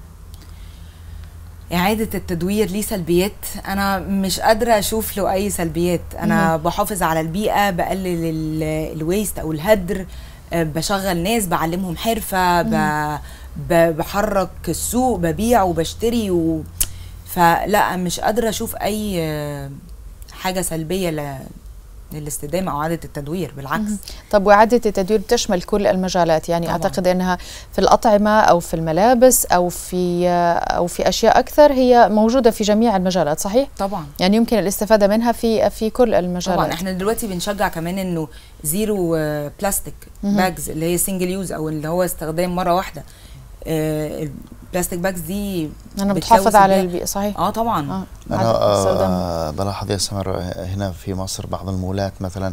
إعادة التدوير ليه سلبيات؟ أنا مش قادرة أشوف له أي سلبيات. أنا بحافظ على البيئة، بقلل الويست أو الهدر، بشغل ناس بعلمهم حرفة، بحرك السوق، ببيع وبشتري فلا مش قادرة أشوف أي حاجة سلبية للاستدامة أو إعادة التدوير، بالعكس. طب وإعادة التدوير بتشمل كل المجالات، يعني طبعاً. أعتقد أنها في الأطعمة أو في الملابس أو في أشياء أكثر هي موجودة في جميع المجالات، صحيح؟ طبعا. يعني يمكن الاستفادة منها في كل المجالات. طبعا. احنا دلوقتي بنشجع كمان إنه زيرو بلاستيك باجز، اللي هي سنجل يوز أو اللي هو استخدام مرة واحدة. البلاستيك باجز دي أنا بتحافظ على البيئة، صحيح؟ طبعا. أنا بلاحظ يا سمر هنا في مصر بعض المولات مثلا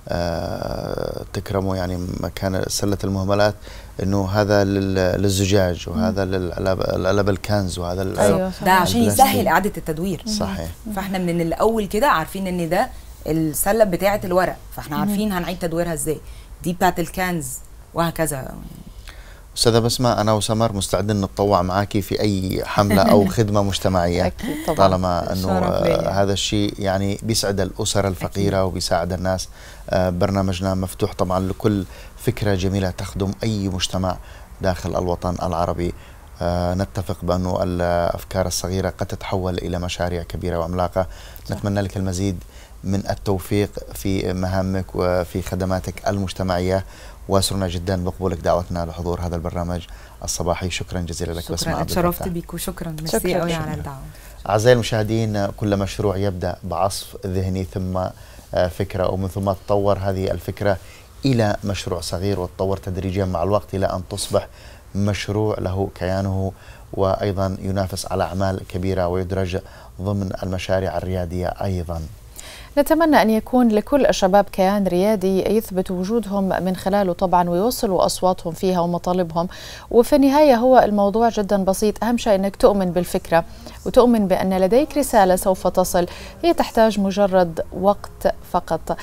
تكرموا يعني مكان سلة المهملات إنه هذا للزجاج وهذا للعلب الكنز وهذا أيوة ده عشان يسهل إعادة التدوير. صحيح. فاحنا من الأول كده عارفين إن ده السلة بتاعة الورق، فاحنا عارفين هنعيد تدويرها إزاي، دي بتاعة الكنز وهكذا. أستاذة بسمة، أنا وسمر مستعدين نتطوع معاكي في أي حملة أو خدمة مجتمعية. أكيد طبعا. طالما أنه هذا الشيء يعني بيسعد الأسر الفقيرة وبيساعد الناس. برنامجنا مفتوح طبعا لكل فكرة جميلة تخدم أي مجتمع داخل الوطن العربي. نتفق بأنه الأفكار الصغيرة قد تتحول إلى مشاريع كبيرة وعملاقة. نتمنى لك المزيد من التوفيق في مهامك وفي خدماتك المجتمعية، واسرنا جدا بقبولك دعوتنا لحضور هذا البرنامج الصباحي. شكرا جزيلا لك بسمة. شكرا، تشرفت بك وشكرا ميرسي قوي على الدعوه. اعزائي المشاهدين، كل مشروع يبدا بعصف ذهني ثم فكره، ومن ثم تطور هذه الفكره الى مشروع صغير، وتطور تدريجيا مع الوقت الى ان تصبح مشروع له كيانه، وايضا ينافس على اعمال كبيره ويدرج ضمن المشاريع الرياديه ايضا. نتمنى أن يكون لكل الشباب كيان ريادي يثبت وجودهم من خلاله طبعا، ويوصلوا أصواتهم فيها ومطالبهم. وفي النهاية هو الموضوع جدا بسيط، أهم شيء أنك تؤمن بالفكرة وتؤمن بأن لديك رسالة سوف تصل، هي تحتاج مجرد وقت فقط.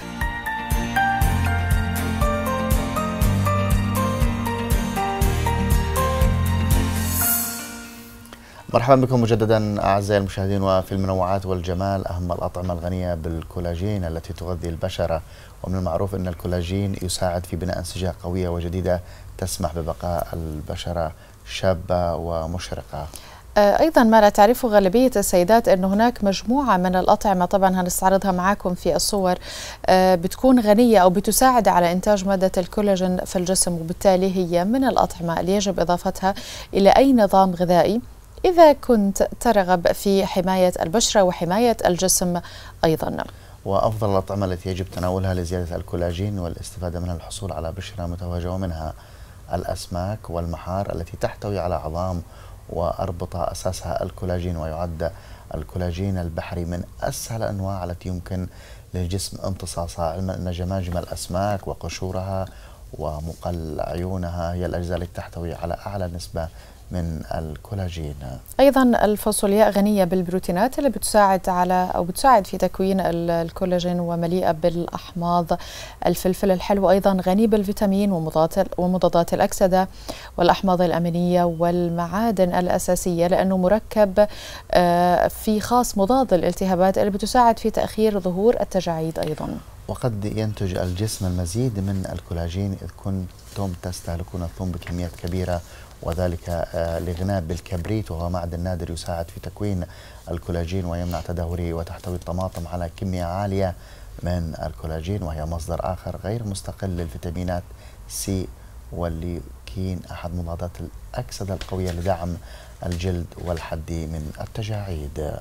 مرحبا بكم مجددا أعزائي المشاهدين. وفي المنوعات والجمال أهم الأطعمة الغنية بالكولاجين التي تغذي البشرة، ومن المعروف أن الكولاجين يساعد في بناء أنسجة قوية وجديدة تسمح ببقاء البشرة شابة ومشرقة. أيضا ما لا تعرفه غالبية السيدات أن هناك مجموعة من الأطعمة، طبعا هنستعرضها معاكم في الصور، بتكون غنية أو بتساعد على إنتاج مادة الكولاجين في الجسم، وبالتالي هي من الأطعمة اللي يجب إضافتها إلى أي نظام غذائي إذا كنت ترغب في حماية البشرة وحماية الجسم أيضا. وأفضل الأطعمة التي يجب تناولها لزيادة الكولاجين والاستفادة منها الحصول على بشرة متوهجة، ومنها الأسماك والمحار التي تحتوي على عظام وأربطة أساسها الكولاجين، ويعد الكولاجين البحري من أسهل الأنواع التي يمكن للجسم امتصاصها، علما أن جماجم الأسماك وقشورها ومقل عيونها هي الأجزاء التي تحتوي على أعلى نسبة من الكولاجين. أيضا الفاصولياء غنية بالبروتينات اللي بتساعد في تكوين الكولاجين، ومليئة بالأحماض. الفلفل الحلو أيضا غني بالفيتامين ومضادات الأكسدة والأحماض الأمينية والمعادن الأساسية، لأنه مركب في خاص مضاد للالتهابات اللي بتساعد في تأخير ظهور التجاعيد أيضا. وقد ينتج الجسم المزيد من الكولاجين إذ كنتم تستهلكون الثوم بكميات كبيرة، وذلك لغناء بالكبريت، وهو معدن نادر يساعد في تكوين الكولاجين ويمنع تدهوره. وتحتوي الطماطم على كمية عالية من الكولاجين، وهي مصدر آخر غير مستقل للفيتامينات سي والليوكين، أحد مضادات الأكسدة القوية لدعم الجلد والحد من التجاعيد.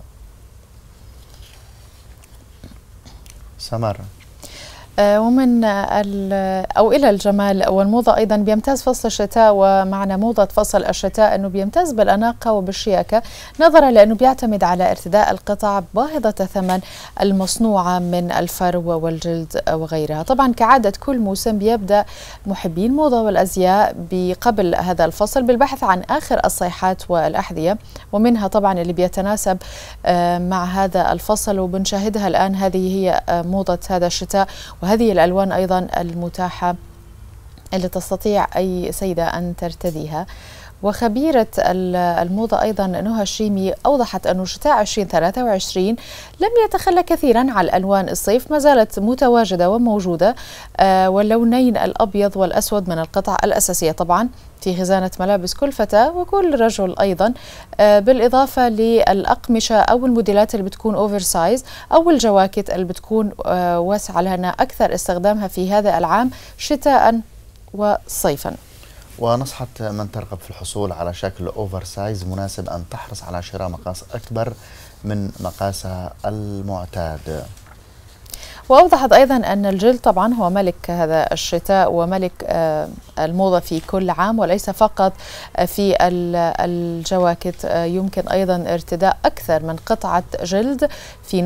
سمر، ومن أو إلى الجمال والموضة أيضا بيمتاز فصل الشتاء، ومعنى موضة فصل الشتاء أنه بيمتاز بالأناقة وبالشياكة، نظرا لأنه بيعتمد على ارتداء القطع باهظة الثمن المصنوعة من الفرو والجلد وغيرها. طبعا كعادة كل موسم بيبدأ محبي الموضة والأزياء قبل هذا الفصل بالبحث عن آخر الصيحات والأحذية، ومنها طبعا اللي بيتناسب مع هذا الفصل، وبنشاهدها الآن. هذه هي موضة هذا الشتاء، وهذه الألوان أيضا المتاحة اللي تستطيع أي سيدة أن ترتديها. وخبيرة الموضة أيضا نهى الشيمي أوضحت أن شتاء 2023 لم يتخلى كثيرا عن ألوان الصيف، ما زالت متواجدة وموجودة، واللونين الأبيض والأسود من القطع الأساسية طبعا في خزانة ملابس كل فتاة وكل رجل أيضا، بالإضافة للأقمشة أو الموديلات اللي بتكون أوفر سايز أو الجواكت اللي بتكون واسعة لنا أكثر استخدامها في هذا العام شتاء وصيفا. ونصحت من ترغب في الحصول على شكل أوفر سايز مناسب أن تحرص على شراء مقاس أكبر من مقاسها المعتاد. وأوضحت أيضا أن الجلد طبعا هو ملك هذا الشتاء وملك الموضة في كل عام، وليس فقط في الجواكت، يمكن أيضا ارتداء أكثر من قطعة جلد في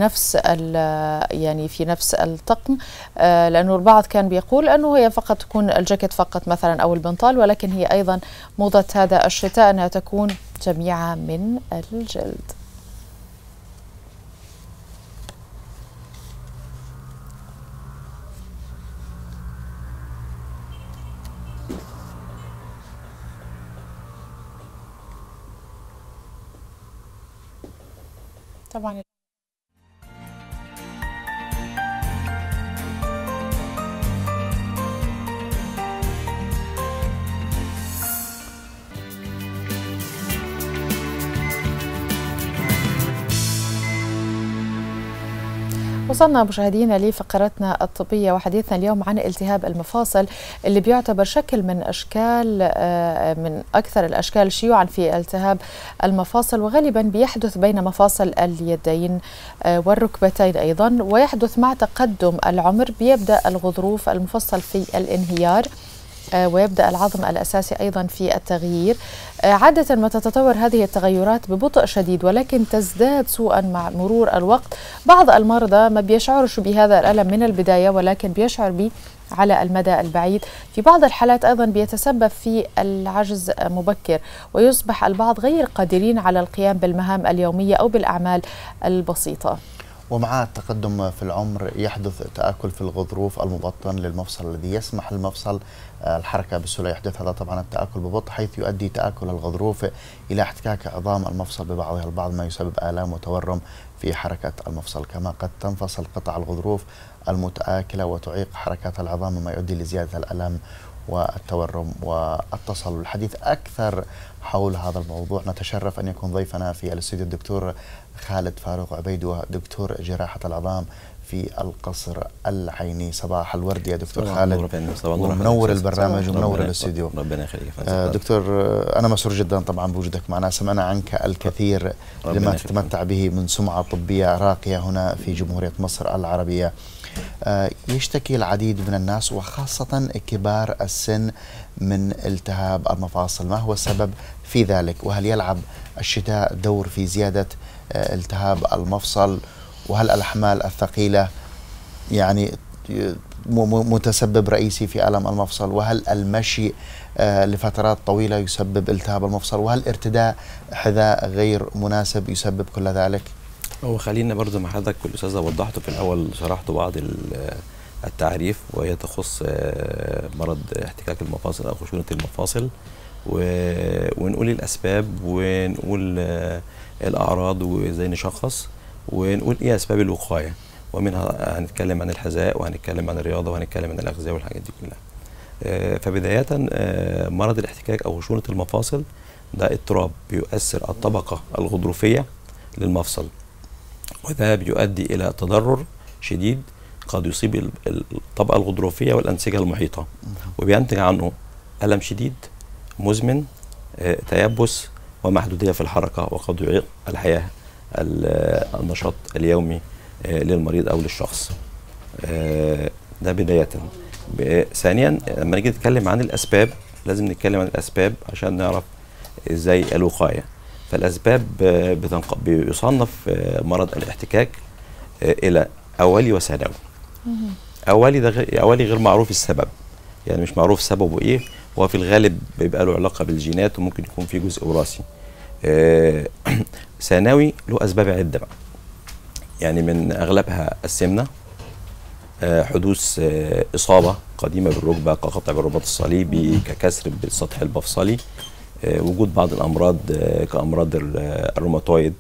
نفس الطقم، لأنه البعض كان بيقول أنه هي فقط تكون الجاكيت فقط مثلا أو البنطال، ولكن هي أيضا موضة هذا الشتاء أنها تكون جميعها من الجلد. طبعا وصلنا مشاهدينا لفقرتنا الطبية وحديثنا اليوم عن التهاب المفاصل، اللي بيعتبر شكل من أكثر الأشكال شيوعا في التهاب المفاصل، وغالبا بيحدث بين مفاصل اليدين والركبتين أيضا، ويحدث مع تقدم العمر. بيبدأ الغضروف المفصل في الانهيار، ويبدأ العظم الأساسي أيضا في التغيير. عادة ما تتطور هذه التغيرات ببطء شديد، ولكن تزداد سوءا مع مرور الوقت. بعض المرضى ما بيشعرش بهذا الألم من البداية، ولكن بيشعر به على المدى البعيد. في بعض الحالات أيضا بيتسبب في العجز مبكر، ويصبح البعض غير قادرين على القيام بالمهام اليومية أو بالأعمال البسيطة. ومع التقدم في العمر يحدث تآكل في الغضروف المبطن للمفصل الذي يسمح للمفصل الحركة بسهولة. يحدث هذا طبعا التآكل ببطء، حيث يؤدي تآكل الغضروف إلى احتكاك عظام المفصل ببعضها البعض، ما يسبب آلام وتورم في حركة المفصل. كما قد تنفصل قطع الغضروف المتآكلة وتعيق حركات العظام مما يؤدي لزيادة الألم والتورم والتصلب. الحديث أكثر حول هذا الموضوع نتشرف أن يكون ضيفنا في الاستوديو الدكتور خالد فاروق عبيدو، دكتور جراحة العظام في القصر العيني. صباح الورد يا دكتور خالد، ومنور البرنامج ومنور الاستوديو. ربنا يخليك دكتور، أنا مسرور جدا طبعا بوجودك معنا. سمعنا عنك الكثير لما تتمتع به من سمعة طبية راقية هنا في جمهورية مصر العربية. يشتكي العديد من الناس وخاصة كبار السن من التهاب المفاصل، ما هو السبب في ذلك؟ وهل يلعب الشتاء دور في زيادة التهاب المفصل؟ وهل الأحمال الثقيلة يعني متسبب رئيسي في ألم المفصل؟ وهل المشي لفترات طويلة يسبب التهاب المفصل؟ وهل ارتداء حذاء غير مناسب يسبب كل ذلك؟ هو خلينا برضه مع حضرتك والأستاذة وضحته في الأول، شرحت بعض التعريف وهي تخص مرض احتكاك المفاصل أو خشونة المفاصل، ونقول الأسباب ونقول الأعراض وإزاي نشخص، ونقول إيه أسباب الوقاية، ومنها هنتكلم عن الحذاء وهنتكلم عن الرياضة وهنتكلم عن الأغذية والحاجات دي كلها. فبداية مرض الاحتكاك أو خشونة المفاصل ده اضطراب بيؤثر الطبقة الغضروفية للمفصل، وده بيؤدي إلى تضرر شديد قد يصيب الطبقة الغضروفية والأنسجة المحيطة، وبينتج عنه ألم شديد مزمن، تيبس ومحدودية في الحركة، وقد يعيق الحياة النشاط اليومي للمريض أو للشخص. ده بداية. ثانيا لما نيجي نتكلم عن الأسباب لازم نتكلم عن الأسباب عشان نعرف إزاي الوقاية. فالأسباب بيصنف مرض الاحتكاك إلى أولي وثانوي. أولي غير معروف السبب، يعني مش معروف سببه إيه، وهو في الغالب بيبقى له علاقة بالجينات وممكن يكون فيه جزء وراثي. ثانوي له أسباب عدة بقى، يعني من أغلبها السمنة، حدوث إصابة قديمة بالركبة كقطع بالرباط الصليبي، ككسر بالسطح المفصلي، وجود بعض الأمراض كأمراض الروماتويد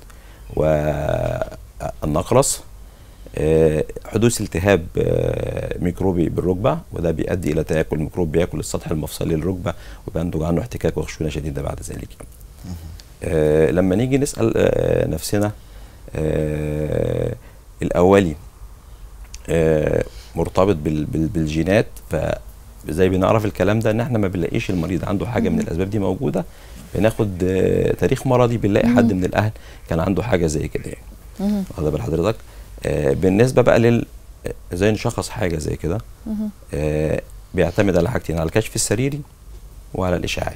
والنقرس، حدوث التهاب ميكروبي بالركبة، وده بيؤدي إلى تآكل الميكروب بياكل السطح المفصلي للركبة وبينتج عنه احتكاك وخشونة شديدة بعد ذلك. لما نيجي نسأل نفسنا الأولي مرتبط بالجينات، فزي بنعرف الكلام ده ان احنا ما بنلاقيش المريض عنده حاجه من الاسباب دي موجوده، بناخد تاريخ مرضي بنلاقي حد من الاهل كان عنده حاجه زي كده يعني. واخد بال حضرتك؟ بالنسبه بقى ازاي نشخص حاجه زي كده، بيعتمد على حاجتين، على الكشف السريري وعلى الاشاعات.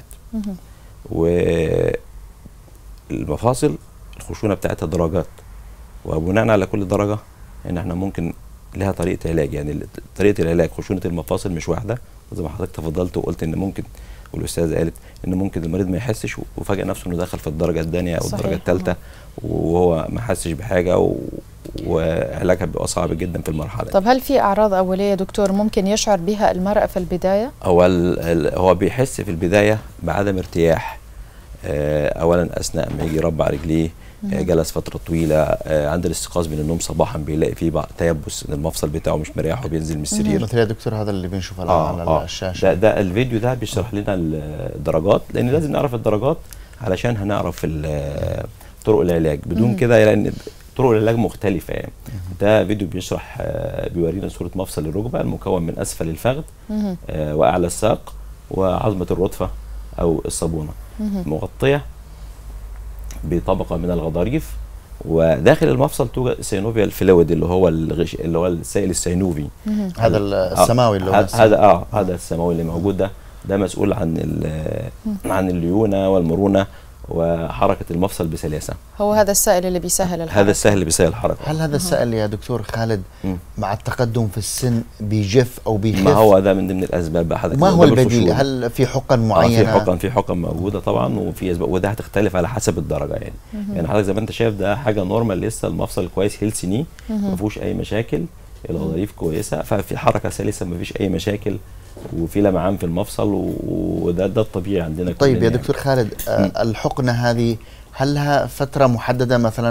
والمفاصل الخشونه بتاعتها درجات، وبناء على كل درجه ان احنا ممكن لها طريقه علاج. يعني طريقه العلاج خشونه المفاصل مش واحده، زي ما حضرتك تفضلت وقلت ان ممكن، والاستاذه قالت ان ممكن المريض ما يحسش وفجاه نفسه انه دخل في الدرجه الثانيه او الدرجه الثالثه وهو ما حسش بحاجه، وعلاجها بيبقى صعب جدا في المرحله. طب هل في اعراض اوليه دكتور ممكن يشعر بها المرأة في البدايه؟ هو بيحس في البدايه بعدم ارتياح، اولا اثناء ما يجي يربع رجليه، جلس فتره طويله، عند الاستيقاظ من النوم صباحا بيلاقي فيه تيبس ان المفصل بتاعه مش مريح وبينزل من السرير. مثل يا دكتور هذا اللي بنشوفه الان على الشاشه. ده الفيديو ده بيشرح لنا الدرجات، لان لازم نعرف الدرجات علشان هنعرف طرق العلاج. بدون كده لان طرق العلاج مختلفه يعني. ده فيديو بيشرح بيورينا صوره مفصل الركبه المكون من اسفل الفخذ واعلى الساق وعظمه الرتفه او الصابونه، مغطيه بطبقه من الغضاريف، وداخل المفصل توجد سينوفيال فلويد اللي هو السائل السينوفي. هذا السماوي اللي هو هذا السماوي اللي موجود ده مسؤول عن الليونه والمرونه وحركه المفصل بسلاسه. هو هذا السائل اللي بيسهل الحركه. هذا السائل اللي بيسهل الحركه. هل هذا السائل يا دكتور خالد مع التقدم في السن بيجف او بيخف؟ ما هو ده من ضمن الاسباب بقى حضرتك. ما هو البديل؟ هل في حقن معينه؟ في حقن موجوده طبعا، وفي اسباب، وده هتختلف على حسب الدرجه يعني. يعني حضرتك زي ما انت شايف ده حاجه نورمال لسه، المفصل كويس هيلثي ني، ما فيهوش اي مشاكل، الغضاريف كويسه، ففي حركه سلسه ما فيش اي مشاكل، وفي لمعان في المفصل، وده الطبيعي عندنا. طيب يا دكتور خالد، الحقنه هذه هل لها فتره محدده مثلا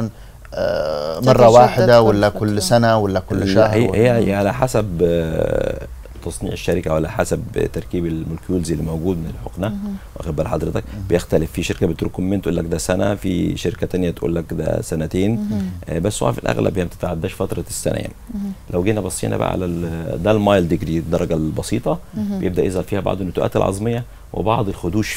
مرة واحدة ولا كل سنة ولا كل شهر؟ هي على حسب تصنيع الشركه وعلى حسب تركيب المولكيولز اللي موجود من الحقنه. واخد بال حضرتك؟ بيختلف، في شركه بتريكومند تقول لك ده سنه، في شركه ثانيه تقول لك ده سنتين. بس هو في الاغلب هي ما بتتعداش فتره السنه يعني. لو جينا بصينا بقى على ده المايل ديجري، الدرجه البسيطه، بيبدا يظهر فيها بعض النتوءات العظميه وبعض الخدوش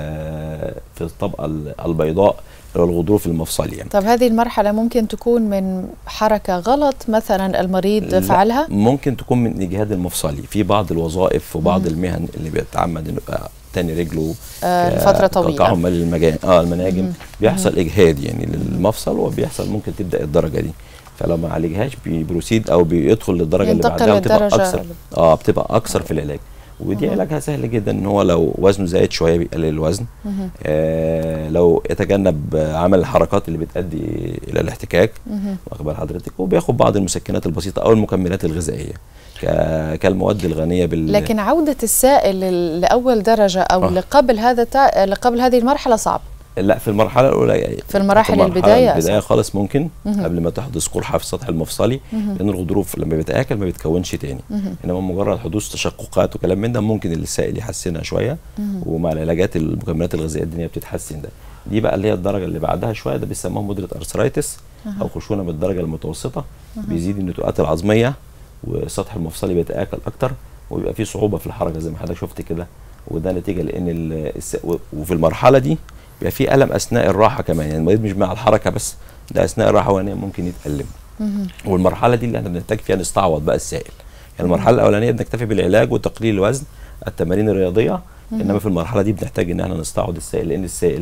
في الطبقه البيضاء الغضروف المفصلي يعني. طب هذه المرحلة ممكن تكون من حركة غلط مثلا المريض فعلها؟ ممكن تكون من الإجهاد المفصلي في بعض الوظائف وبعض المهن اللي بيتعمد انه يبقى تاني رجله لفترة طويلة كعمال المناجم بيحصل إجهاد يعني للمفصل، وبيحصل ممكن تبدأ الدرجة دي، فلو ما عالجهاش بيبروسيد او بيدخل للدرجة اللي بعدها وتبقى أكثر بتبقى أكثر في العلاج. ودي علاجها سهل جدا، ان هو لو وزنه زايد شويه بيقلل الوزن، لو يتجنب عمل الحركات اللي بتؤدي الى الاحتكاك، واخد بال حضرتك، وبياخد بعض المسكنات البسيطه او المكملات الغذائيه كالمواد الغنيه لكن عوده السائل لاول درجه او لقبل هذه المرحله صعب. لا، في المرحله الاولى، في المراحل البدايه خالص ممكن قبل ما تحدث قرحه في السطح المفصلي، لان الغضروف لما بيتاكل ما بيتكونش تاني، انما مجرد حدوث تشققات وكلام من ده ممكن السائل يحسنها شويه، ومع العلاجات المكملات الغذائيه الدنيا بتتحسن. ده دي بقى اللي هي الدرجه اللي بعدها شويه، ده بيسموها مودريت ارثرايتس او خشونه بالدرجه المتوسطه، بيزيد النتوءات العظميه والسطح المفصلي بيتاكل اكتر، ويبقى في صعوبه في الحركه زي ما حضرتك شفت كده، وده نتيجه لان وفي المرحله دي بيبقى في ألم أثناء الراحة كمان، يعني المريض مش مع الحركة بس، ده أثناء الراحة وهنا ممكن يتألم. والمرحلة دي اللي احنا بنحتاج فيها نستعوض بقى السائل. يعني المرحلة الأولانية بنكتفي بالعلاج وتقليل الوزن، التمارين الرياضية، إنما في المرحلة دي بنحتاج إن احنا نستعوض السائل، لأن السائل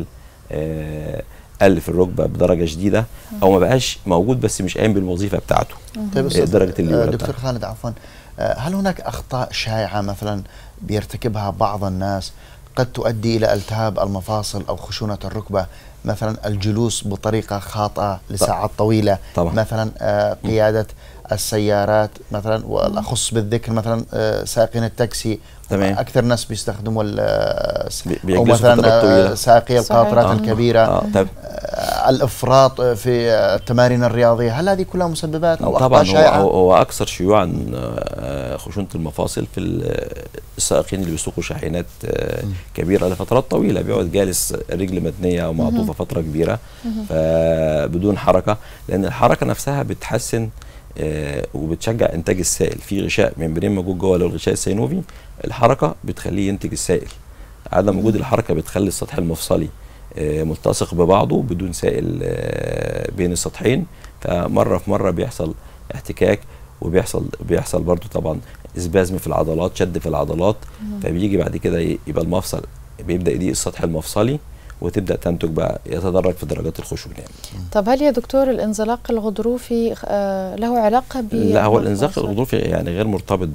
قل في الركبة بدرجة شديدة، أو ما بقاش موجود بس مش قايم بالوظيفة بتاعته. طيب درجة دكتور خالد عفوا، هل هناك أخطاء شائعة مثلا بيرتكبها بعض الناس قد تؤدي إلى التهاب المفاصل أو خشونة الركبة؟ مثلا الجلوس بطريقة خاطئة لساعات طويلة طبعا. مثلا قيادة السيارات مثلا، والأخص بالذكر مثلا سائقين التاكسي، تمام. أكثر ناس بيستخدموا أو مثلا سائقي القاطرات الكبيرة، الإفراط في التمارين الرياضية، هل هذه كلها مسببات أو أخطاء شائعة؟ طبعا هو أكثر شيوعا خشونة المفاصل في السائقين اللي بيسوقوا شاحنات كبيرة لفترات طويلة، بيقعد جالس رجل متنية أو معطوفة فترة كبيرة بدون حركة، لأن الحركة نفسها بتحسن وبتشجع إنتاج السائل. في غشاء ممبرين موجود جوه الغشاء السينوفي، الحركة بتخليه ينتج السائل، عدم وجود الحركة بتخلي السطح المفصلي ملتصق ببعضه بدون سائل بين السطحين، فمرة في مرة بيحصل احتكاك، وبيحصل برضو طبعا اسبازم في العضلات، شد في العضلات، فبيجي بعد كده يبقى المفصل بيبدأ يضيق السطح المفصلي، وتبدأ تنتج بقى يتدرج في درجات الخشونة يعني. طب هل يا دكتور الانزلاق الغضروفي له علاقة لا، هو الانزلاق الغضروفي يعني غير مرتبط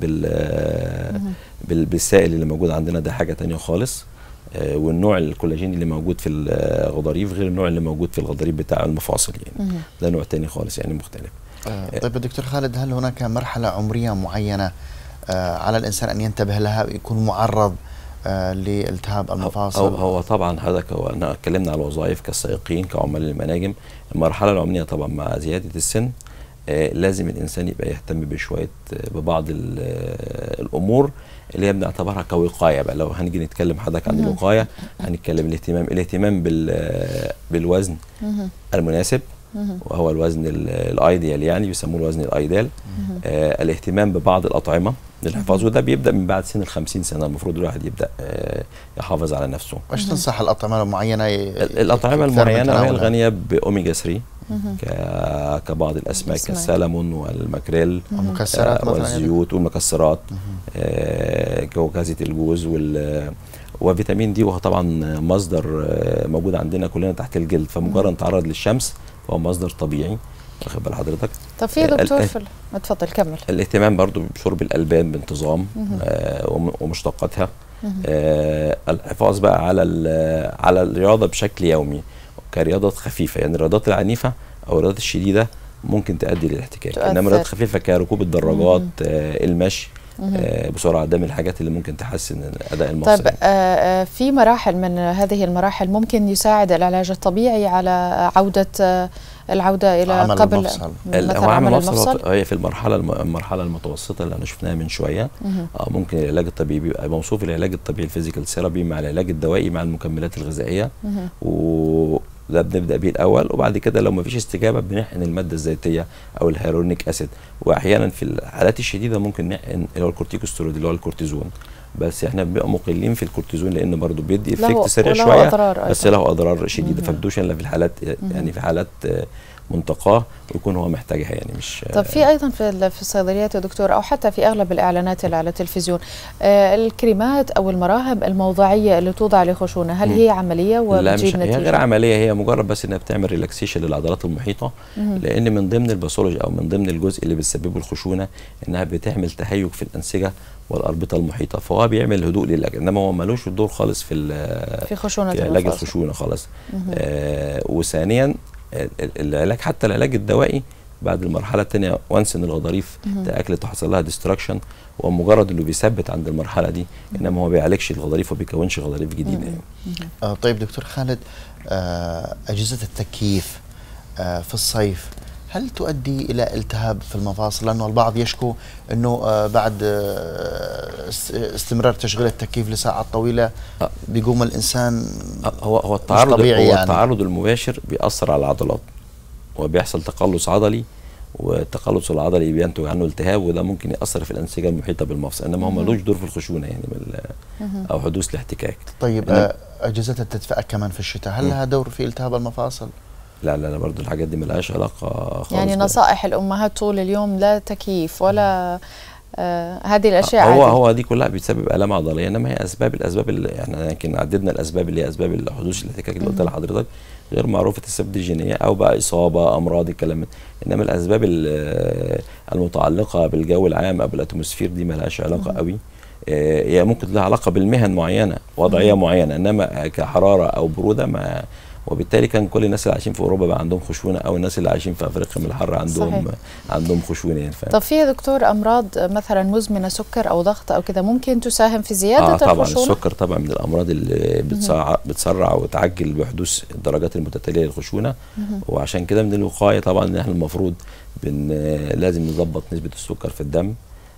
بالسائل اللي موجود عندنا، ده حاجة تانية خالص، والنوع الكولاجين اللي موجود في الغضاريف غير النوع اللي موجود في الغضاريف بتاع المفاصل يعني، ده نوع تاني خالص يعني مختلف. طيب دكتور خالد، هل هناك مرحلة عمرية معينة على الإنسان أن ينتبه لها، يكون معرض لالتهاب المفاصل؟ هو طبعا حضرتك احنا اتكلمنا على الوظائف كالسائقين كعمال المناجم، المرحلة العمرية طبعا مع زيادة السن لازم الإنسان يبقى يهتم ببعض الأمور اللي هي بنعتبرها كوقاية بقى. لو هنيجي نتكلم حضرتك عن الوقاية، هنتكلم الاهتمام بالوزن المناسب، وهو الوزن الايديال يعني بيسموه الوزن الايديال. الاهتمام ببعض الأطعمة للحفاظ، وده بيبدأ من بعد سن 50 سنة، المفروض الواحد يبدأ يحافظ على نفسه. وايش تنصح الأطعمة المعينة؟ الأطعمة المعينة وهي الغنية بأوميجا 3 كبعض الأسماك كالسلمون والماكريل والمكسرات والزيوت والمكسرات، كوكازة الجوز وفيتامين دي، وهو طبعا مصدر موجود عندنا كلنا تحت الجلد، فمجرد تعرض للشمس فهو مصدر طبيعي، واخد بال حضرتك. طب في دكتور اتفضل كمل. الاهتمام برضو بشرب الألبان بانتظام ومشتقاتها، الحفاظ بقى على الرياضة بشكل يومي كرياضات خفيفة، يعني الرياضات العنيفة أو الرياضات الشديدة ممكن تؤدي للاحتكاك، إنما الرياضات الخفيفة كركوب الدراجات، المشي، بسرعه. ده من الحاجات اللي ممكن تحسن اداء المفصل. طيب في مراحل من هذه المراحل ممكن يساعد العلاج الطبيعي على العودة إلى قبل المفصل. مثلا عمل المفصل؟ هي في المرحلة المتوسطة اللي احنا شفناها من شوية. ممكن العلاج الطبيعي بيبقى موصوف العلاج الطبيعي الفيزيكال ثيرابي مع العلاج الدوائي مع المكملات الغذائية، وده بنبدأ بيه الأول، وبعد كده لو ما فيش استجابة بنحقن المادة الزيتية أو الهيالورونيك أسيد، وأحيانا في الحالات الشديدة ممكن نحقن اللي هو الكورتيكوستيرويد اللي هو الكورتيزون. بس احنا بنبقى مقلين في الكورتيزون لان برضه بيدي افكت سريع شويه، بس له اضرار شديده، فبدوش الا في الحالات يعني في حالات منتقاه ويكون هو محتاجها يعني مش. طب في ايضا في الصيدليات يا دكتور او حتى في اغلب الاعلانات اللي على التلفزيون الكريمات او المراهم الموضعيه اللي توضع لخشونه، هل هي عمليه وبتجيب نتيجه؟ هي غير عمليه، هي مجرد بس انها بتعمل ريلاكسيشن للعضلات المحيطه، لان من ضمن الباثولوجي او من ضمن الجزء اللي بتسببه الخشونه انها بتعمل تهيج في الانسجه والاربطه المحيطه، فهو بيعمل هدوء للعلاج، انما هو ملوش دور خالص في خشونه في علاج الخشونه خالص. وثانيا العلاج حتى العلاج الدوائي بعد المرحله الثانيه وانس ان الغضاريف تاكلت وحصل لها ديستراكشن، ومجرد انه بيثبت عند المرحله دي، انما هو بيعالجش الغضاريف وبيكونش غضاريف جديده يعني. طيب دكتور خالد، اجهزه التكييف في الصيف هل تؤدي الى التهاب في المفاصل؟ لانه البعض يشكو انه بعد استمرار تشغيل التكييف لساعات طويله بيقوم الانسان هو التعرض المباشر بيأثر على العضلات وبيحصل تقلص عضلي، والتقلص العضلي بينتج عنه التهاب، وده ممكن يأثر في الانسجه المحيطه بالمفصل، انما هو ملوش دور في الخشونه يعني او حدوث الاحتكاك. طيب اجهزه التدفئه كمان في الشتاء هل لها دور في التهاب المفاصل؟ لا برضه الحاجات دي ملهاش علاقه خالص. يعني نصائح الامهات طول اليوم لا تكييف ولا هذه الاشياء هو دي كلها بتسبب الام عضليه، انما هي الاسباب اللي احنا يمكن عددنا الاسباب اللي هي اسباب حدوث الاحتكاك اللي قلت لحضرتك غير معروفه السبب الجينيه او بقى اصابه امراض الكلام ده، انما الاسباب المتعلقه بالجو العام او بالاتموسفير دي ملهاش علاقه قوي. هي ممكن لها علاقه بالمهن معينه وضعيه معينه، انما كحراره او بروده ما. وبالتالي كان كل الناس اللي عايشين في اوروبا بقى عندهم خشونه، او الناس اللي عايشين في افريقيا من الحر عندهم خشونه يعني. طب في يا دكتور امراض مثلا مزمنه سكر او ضغط او كده ممكن تساهم في زياده طبعا الخشونه؟ السكر طبعا من الامراض اللي بتسرع وتعجل بحدوث الدرجات المتتاليه للخشونه، وعشان كده من الوقايه طبعا ان احنا المفروض لازم نظبط نسبه السكر في الدم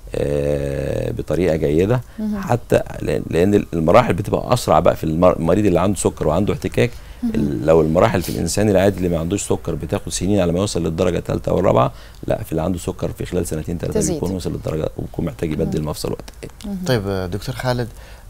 بطريقه جيده، حتى لان المراحل بتبقى اسرع بقى في المريض اللي عنده سكر وعنده احتكاك. لو المراحل في الانسان العادي اللي ما عندوش سكر بتاخد سنين على ما يوصل للدرجه الثالثه او الرابعه، لا في اللي عنده سكر في خلال سنتين ثلاثه بيكون وصل للدرجه وبيكون محتاج يبدل مفصل وقت. طيب دكتور خالد،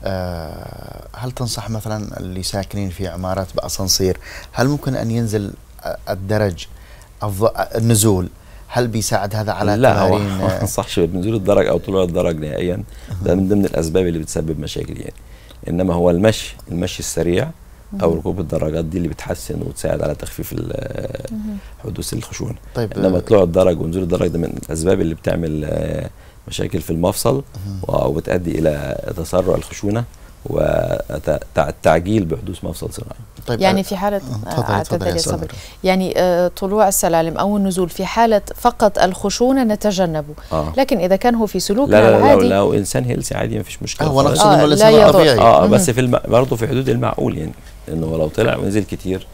هل تنصح مثلا اللي ساكنين في عمارات باسانسير هل ممكن ان ينزل الدرج النزول؟ هل بيساعد هذا على لا هو ما انصحش بنزول الدرج او طلوع الدرج نهائيا، ده من ضمن الاسباب اللي بتسبب مشاكل يعني. انما هو المشي السريع او ركوب الدراجات دي اللي بتحسن وتساعد على تخفيف حدوث الخشونه. طيب انما طلوع الدرج ونزول الدرج ده من الاسباب اللي بتعمل مشاكل في المفصل وبتؤدي الى تسرع الخشونه والتعجيل بحدوث مفصل صناعي. طيب يعني في حالة يعني طلوع السلالم أو النزول في حالة فقط الخشونة نتجنبه، لكن إذا كان هو في سلوكنا العادي لو إنسان هيلسي عادي ما فيش مشكلة. هو نقصد إنه الإنسان طبيعي بس برضه في حدود المعقول يعني، إنه لو طلع ونزل كتير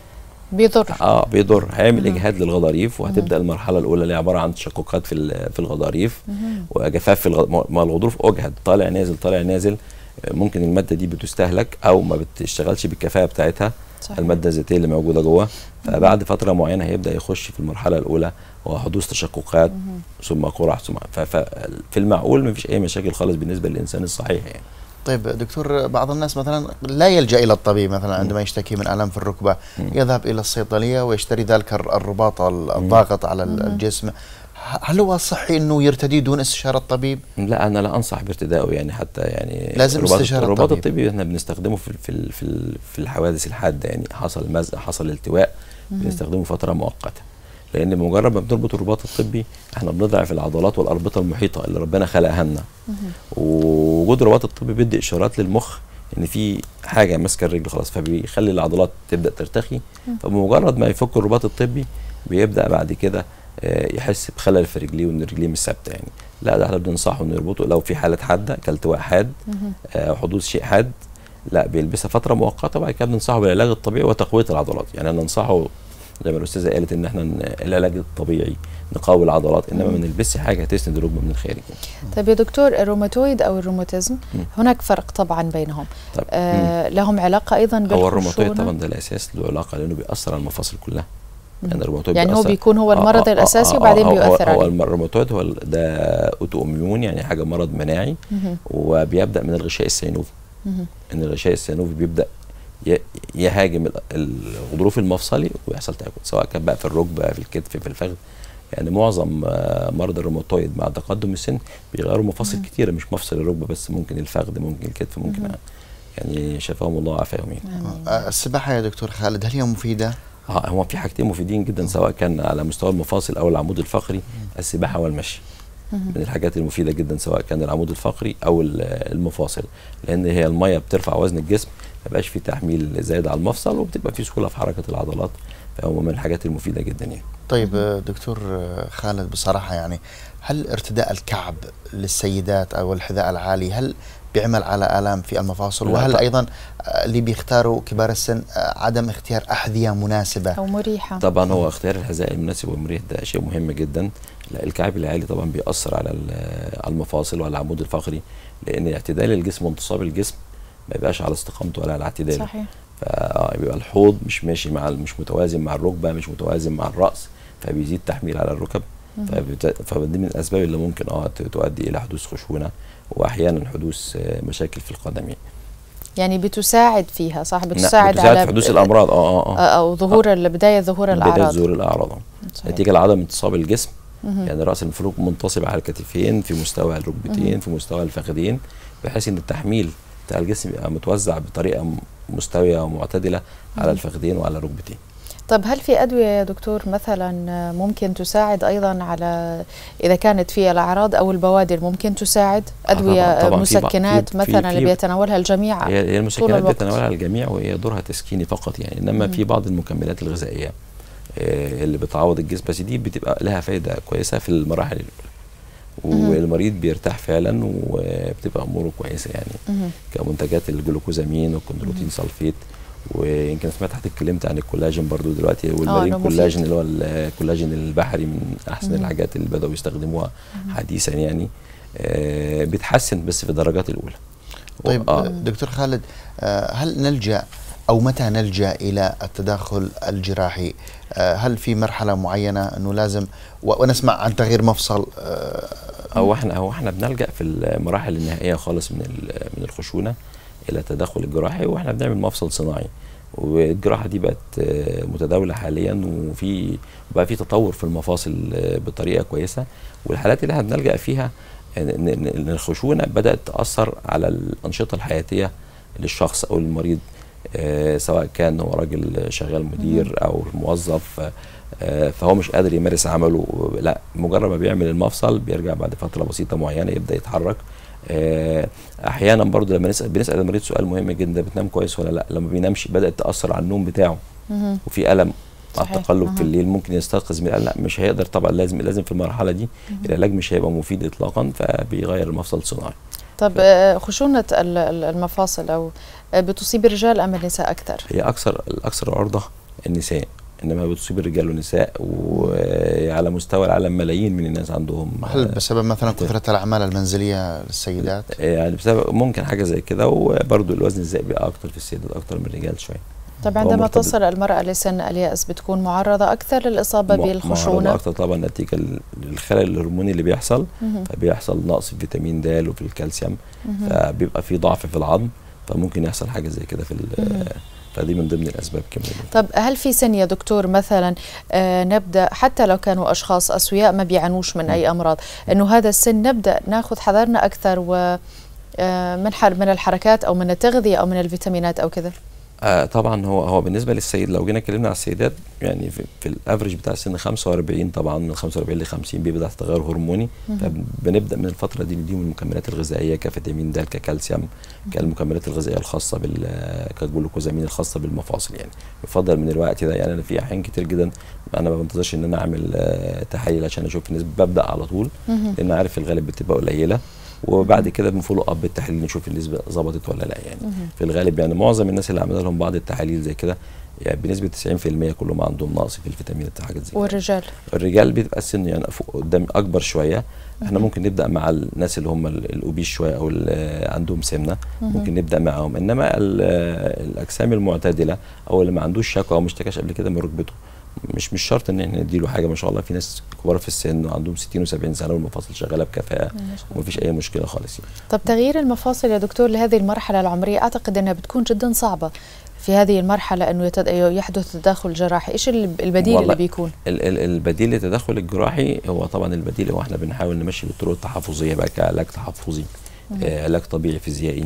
بيضر هيعمل إجهاد للغضاريف، وهتبدأ المرحلة الأولى اللي عبارة عن تشققات في الغضاريف وجفاف في ما الغضروف أجهد طالع نازل ممكن الماده دي بتستهلك او ما بتشتغلش بالكفاءه بتاعتها. صحيح. الماده الزيتيه اللي موجوده جوه، فبعد فتره معينه هيبدا يخش في المرحله الاولى وحدوث تشققات ثم قرح ففي المعقول ما فيش اي مشاكل خالص بالنسبه للانسان الصحيح يعني. طيب دكتور، بعض الناس مثلا لا يلجأ الى الطبيب مثلا عندما يشتكي من الام في الركبه يذهب الى الصيدليه ويشتري ذلك الرباط الضاغط على الجسم، هل هو صحي انه يرتديه دون استشاره الطبيب؟ لا انا لا انصح بارتدائه يعني، حتى يعني لازم استشاره الرباط الطبي احنا بنستخدمه في الحوادث الحاده يعني، حصل مزق حصل التواء بنستخدمه فتره مؤقته، لان بمجرد ما بنربط الرباط الطبي احنا بنضعف العضلات والاربطه المحيطه اللي ربنا خلقها لنا، ووجود الرباط الطبي بيدي اشارات للمخ ان في حاجه ماسكه الرجل خلاص، فبيخلي العضلات تبدا ترتخي، فبمجرد ما يفك الرباط الطبي بيبدا بعد كده يحس بخلل في رجليه وان رجليه مش ثابته يعني. لا ده احنا بننصحه انه يربطه لو في حالات حاده كالتواء حاد حدوث شيء حاد، لا بيلبسها فتره مؤقته وبعد كده بننصحه بالعلاج الطبيعي وتقويه العضلات. يعني ننصحه زي ما الاستاذه قالت ان احنا العلاج الطبيعي نقوي العضلات، انما ما نلبسش حاجه تسند الركبه من الخارج. طيب يا دكتور، الروماتويد او الروماتيزم هناك فرق طبعا بينهم. طب لهم علاقه ايضا بالخشونه؟ هو الروماتويد طبعا ده الاساس له علاقه لانه بيأثر على المفاصل كلها. يعني الروماتويد يعني هو بيكون هو المرض الاساسي وبعدين بيؤثر عليه. هو الروماتويد هو ده اوتو اميون، يعني حاجه مرض مناعي وبيبدا من الغشاء السينوفي. ان الغشاء السينوفي بيبدا يهاجم الغضروف المفصلي ويحصل تاكل، سواء كان بقى في الركبه في الكتف في الفخذ. يعني معظم مرضى الروماتويد مع تقدم السن بيغيروا مفاصل كتيره، مش مفصل الركبه بس، ممكن الفخذ ممكن الكتف ممكن يعني شفاهم الله وعافاهم يعني. السباحه يا دكتور خالد هل هي مفيده؟ هو في حاجتين مفيدين جدا سواء كان على مستوى المفاصل او العمود الفقري، السباحه والمشي. من الحاجات المفيده جدا سواء كان العمود الفقري او المفاصل، لان هي الميه بترفع وزن الجسم، ما بقاش في تحميل زايد على المفصل وبتبقى في سهوله في حركه العضلات، فهو من الحاجات المفيده جدا يعني. طيب دكتور خالد بصراحه يعني هل ارتداء الكعب للسيدات او الحذاء العالي هل بيعمل على آلام في المفاصل؟ وهل أيضا اللي بيختاروا كبار السن عدم اختيار أحذية مناسبة أو مريحة؟ طبعا هو اختيار الحذاء المناسب والمريح ده شيء مهم جدا. لا الكعب العالي طبعا بيأثر على المفاصل وعلى العمود الفقري، لأن اعتدال الجسم وانتصاب الجسم ما يبقاش على استقامته ولا على اعتداله. صحيح. فبيبقى الحوض مش ماشي مش متوازن مع الركبة، مش متوازن مع الرأس، فبيزيد تحميل على الركب. فدي من الأسباب اللي ممكن تؤدي إلى حدوث خشونة وأحيانا حدوث مشاكل في القدم. يعني بتساعد فيها صح؟ بتساعد على حدوث الأمراض أو ظهور بداية ظهور الأعراض. بداية ظهور الأعراض نتيجة لعدم انتصاب الجسم. يعني رأس المفروض منتصب على الكتفين في مستوى الركبتين في مستوى الفخذين، بحيث ان التحميل بتاع الجسم يبقى متوزع بطريقة مستوية ومعتدلة على الفخذين وعلى الركبتين. طب هل في أدوية يا دكتور مثلا ممكن تساعد أيضا على إذا كانت فيها الأعراض أو البوادر ممكن تساعد؟ أدوية طبعاً مسكنات مثلا اللي بيتناولها الجميع؟ هي المسكنات بيتناولها الجميع وهي دورها تسكيني فقط يعني، إنما في بعض المكملات الغذائية اللي بتعوض الجسم، بس دي بتبقى لها فايدة كويسة في المراحل الأولى والمريض بيرتاح فعلا وبتبقى أموره كويسة يعني. كمنتجات الجلوكوزامين والكوندروتين سلفيت، ويمكن سمعت حضرتك اتكلمت عن الكولاجين برضو دلوقتي، والمارين كولاجين اللي هو الكولاجين البحري من احسن الحاجات اللي بداوا يستخدموها حديثا يعني. بتحسن بس في الدرجات الاولى. طيب دكتور خالد هل نلجأ او متى نلجأ الى التدخل الجراحي؟ هل في مرحله معينه انه لازم ونسمع عن تغيير مفصل؟ او احنا بنلجأ في المراحل النهائيه خالص من الخشونه الى التدخل الجراحي، واحنا بنعمل مفصل صناعي، والجراحه دي بقت متداوله حاليا، وبقى في تطور في المفاصل بطريقه كويسه. والحالات اللي احنا بنلجأ فيها ان الخشونه بدات تاثر على الانشطه الحياتيه للشخص او المريض، سواء كان هو راجل شغال مدير او موظف، فهو مش قادر يمارس عمله. لا مجرد ما بيعمل المفصل بيرجع بعد فتره بسيطه معينه يبدا يتحرك. احيانا برضو لما بنسال المريض سؤال مهم جدا، بتنام كويس ولا لا؟ لما بينامش بدات تاثر على النوم بتاعه وفي الم مع التقلب في الليل، ممكن يستيقظ من الالم. لا مش هيقدر طبعا، لازم في المرحله دي العلاج مش هيبقى مفيد اطلاقا، فبيغير المفصل صناعي. طب خشونه المفاصل او بتصيب الرجال ام النساء اكثر؟ هي الاكثر عرضه النساء، انما بتصيب الرجال والنساء، وعلى مستوى العالم ملايين من الناس عندهم. هل بسبب مثلا كثرة الاعمال المنزليه للسيدات؟ يعني بسبب ممكن حاجه زي كده، وبرضه الوزن الزائد اكتر في السيدات اكتر من الرجال شويه. طب عندما تصل المراه لسن اليأس بتكون معرضه اكثر للاصابه بالخشونه؟ معرضه اكثر طبعا نتيجه للخلل الهرموني اللي بيحصل، فبيحصل نقص في فيتامين د وفي الكالسيوم، فبيبقى في ضعف في العظم، فممكن يحصل حاجه زي كده فدي من ضمن الاسباب كمان. طب هل في سن يا دكتور مثلا نبدا حتى لو كانوا اشخاص اسوياء ما بيعانوش من اي امراض، انه هذا السن نبدا ناخذ حذرنا اكثر من الحركات او من التغذيه او من الفيتامينات او كذا؟ طبعا هو بالنسبه للسيد، لو جينا اتكلمنا على السيدات يعني في الافرج بتاع سن 45 طبعا من 45 ل 50 بيبدا تغير هرموني، فبنبدا من الفتره دي نديهم المكملات الغذائيه كفيتامين د ككالسيوم، كالمكملات الغذائيه الخاصه كالجلوكوزامين الخاصه بالمفاصل. يعني يفضل من الوقت ده، يعني انا في احيان كتير جدا انا ما بنتظرش ان انا اعمل تحاليل عشان اشوف النسبه، ببدا على طول لان عارف في الغالب بتبقى قليله، وبعد كده بنفولو اب بالتحاليل نشوف النسبه ظبطت ولا لا. يعني في الغالب يعني معظم الناس اللي عملنا لهم بعض التحاليل زي كده يعني بنسبه 90% كلهم عندهم نقص في الفيتامين حاجات زي والرجال؟ الرجال بيبقى السن يعني قدام اكبر شويه. احنا ممكن نبدا مع الناس اللي هم الاوبيس شويه او اللي عندهم سمنه، ممكن نبدا معاهم، انما الاجسام المعتدله او اللي ما عندوش شكوى او ما اشتكاش قبل كده من ركبته مش شرط ان احنا نديله حاجه. ما شاء الله في ناس كبار في السن وعندهم 60 و70 سنه والمفاصل شغاله بكفاءه ومفيش اي مشكله خالص يعني. طب تغيير المفاصل يا دكتور لهذه المرحله العمريه اعتقد انها بتكون جدا صعبه في هذه المرحله انه يحدث تداخل جراحي، ايش البديل اللي بيكون؟ البديل للتدخل الجراحي هو طبعا البديل هو احنا بنحاول نمشي بالطرق التحفظيه بقى كعلاج تحفظي، علاج طبيعي فيزيائي،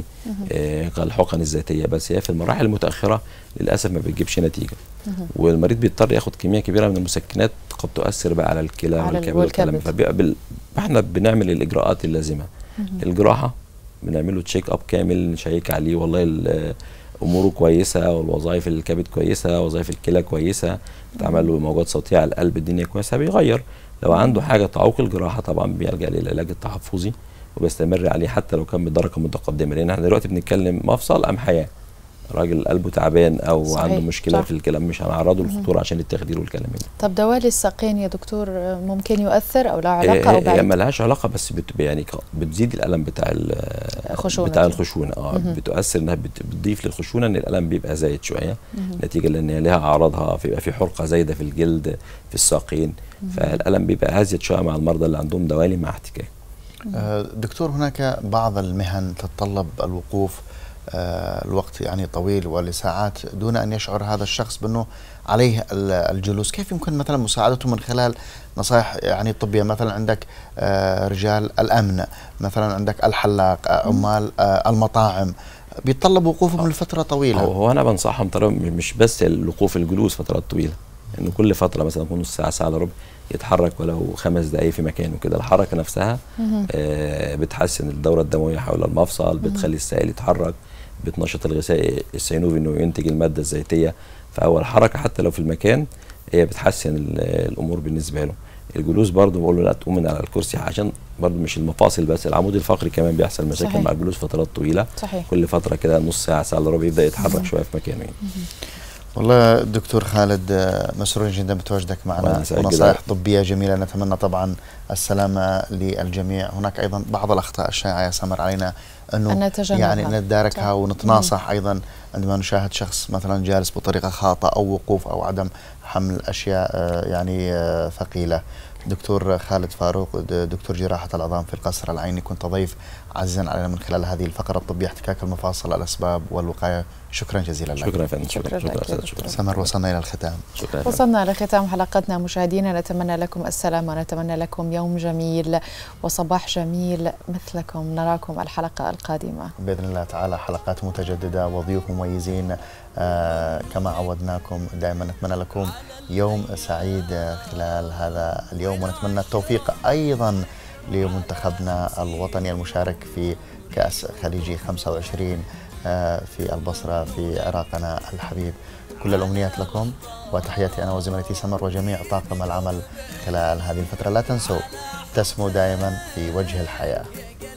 الحقن الذاتيه، بس هي في المراحل المتاخره للاسف ما بتجيبش نتيجه، والمريض بيضطر ياخد كميه كبيره من المسكنات قد تؤثر بقى على الكلى والكبد والكلام، فبيبقى احنا بنعمل الاجراءات اللازمه. الجراحه بنعمله تشيك اب كامل، نشيك عليه والله اموره كويسه والوظائف الكبد كويسه، وظائف الكلى كويسه، بتعمل له موجات صوتيه على القلب، الدنيا كويسه، بيغير. لو عنده حاجه تعوق الجراحه طبعا بيلجا للعلاج التحفظي وبيستمر عليه حتى لو كان بدرجه متقدمه، لان احنا دلوقتي بنتكلم مفصل ام حياه. راجل قلبه تعبان او صحيح. عنده مشكله في الكلام مش هنعرضه للخطوره عشان التخدير والكلام ده. طب دوالي الساقين يا دكتور ممكن يؤثر او لا علاقه او بعيد؟ هي مالهاش علاقه، بس يعني بتزيد الالم بتاع الخشونه بتؤثر انها بتضيف للخشونه ان الالم بيبقى زايد شويه نتيجه لان هي لها اعراضها، بيبقى في حرقه زايده في الجلد في الساقين، فالالم بيبقى ازيد شويه مع المرضى اللي عندهم دوالي مع احتكاك. دكتور هناك بعض المهن تتطلب الوقوف الوقت يعني طويل ولساعات دون أن يشعر هذا الشخص بأنه عليه الجلوس، كيف يمكن مثلا مساعدته من خلال نصائح يعني طبية؟ مثلا عندك رجال الأمن، مثلا عندك الحلاق، عمال المطاعم بيتطلب وقوفهم لفترة طويلة. هو أنا بنصحهم ترى مش بس الوقوف الجلوس فترات طويلة، إنه كل فترة مثلا يكون نص ساعة ساعة إلا ربع يتحرك ولو 5 دقايق في مكانه كده. الحركة نفسها بتحسن الدورة الدموية حول المفصل، بتخلي السائل يتحرك، بتنشط الغذاء السينوفي انه ينتج الماده الزيتيه، فاول حركه حتى لو في المكان هي بتحسن الامور بالنسبه له. الجلوس برضه بقول له لا تقوم من على الكرسي، عشان برضه مش المفاصل بس، العمود الفقري كمان بيحصل مشاكل صحيح. مع الجلوس فترات طويله صحيح. كل فتره كده نص ساعه ساعه الا ربع يبدا يتحرك شويه في مكانه. والله دكتور خالد مسرور جدا بتواجدك معنا ونصائح طبيه جميله، نتمنى طبعا السلامه للجميع. هناك ايضا بعض الاخطاء الشائعه يا سمر علينا انه يعني نتداركها ونتناصح ايضا عندما نشاهد شخص مثلا جالس بطريقه خاطئه او وقوف او عدم حمل اشياء يعني ثقيله. دكتور خالد فاروق، دكتور جراحه العظام في القصر العيني، كنت ضيف عزيزا علينا من خلال هذه الفقره الطبيه احتكاك المفاصل، الاسباب والوقايه. شكرا جزيلا لك. شكرا فندم. شكرا سمر، وصلنا الى الختام. وصلنا الى ختام حلقتنا مشاهدينا، نتمنى لكم السلامه ونتمنى لكم يوم جميل وصباح جميل مثلكم. نراكم الحلقه القادمه باذن الله تعالى، حلقات متجدده وضيوف مميزين كما عودناكم دائما. نتمنى لكم يوم سعيد خلال هذا اليوم، ونتمنى التوفيق ايضا لمنتخبنا الوطني المشارك في كأس خليجي 25 في البصرة في عراقنا الحبيب. كل الأمنيات لكم وتحياتي أنا وزميلتي سمر وجميع طاقم العمل خلال هذه الفترة. لا تنسوا تسموا دائما في وجه الحياة.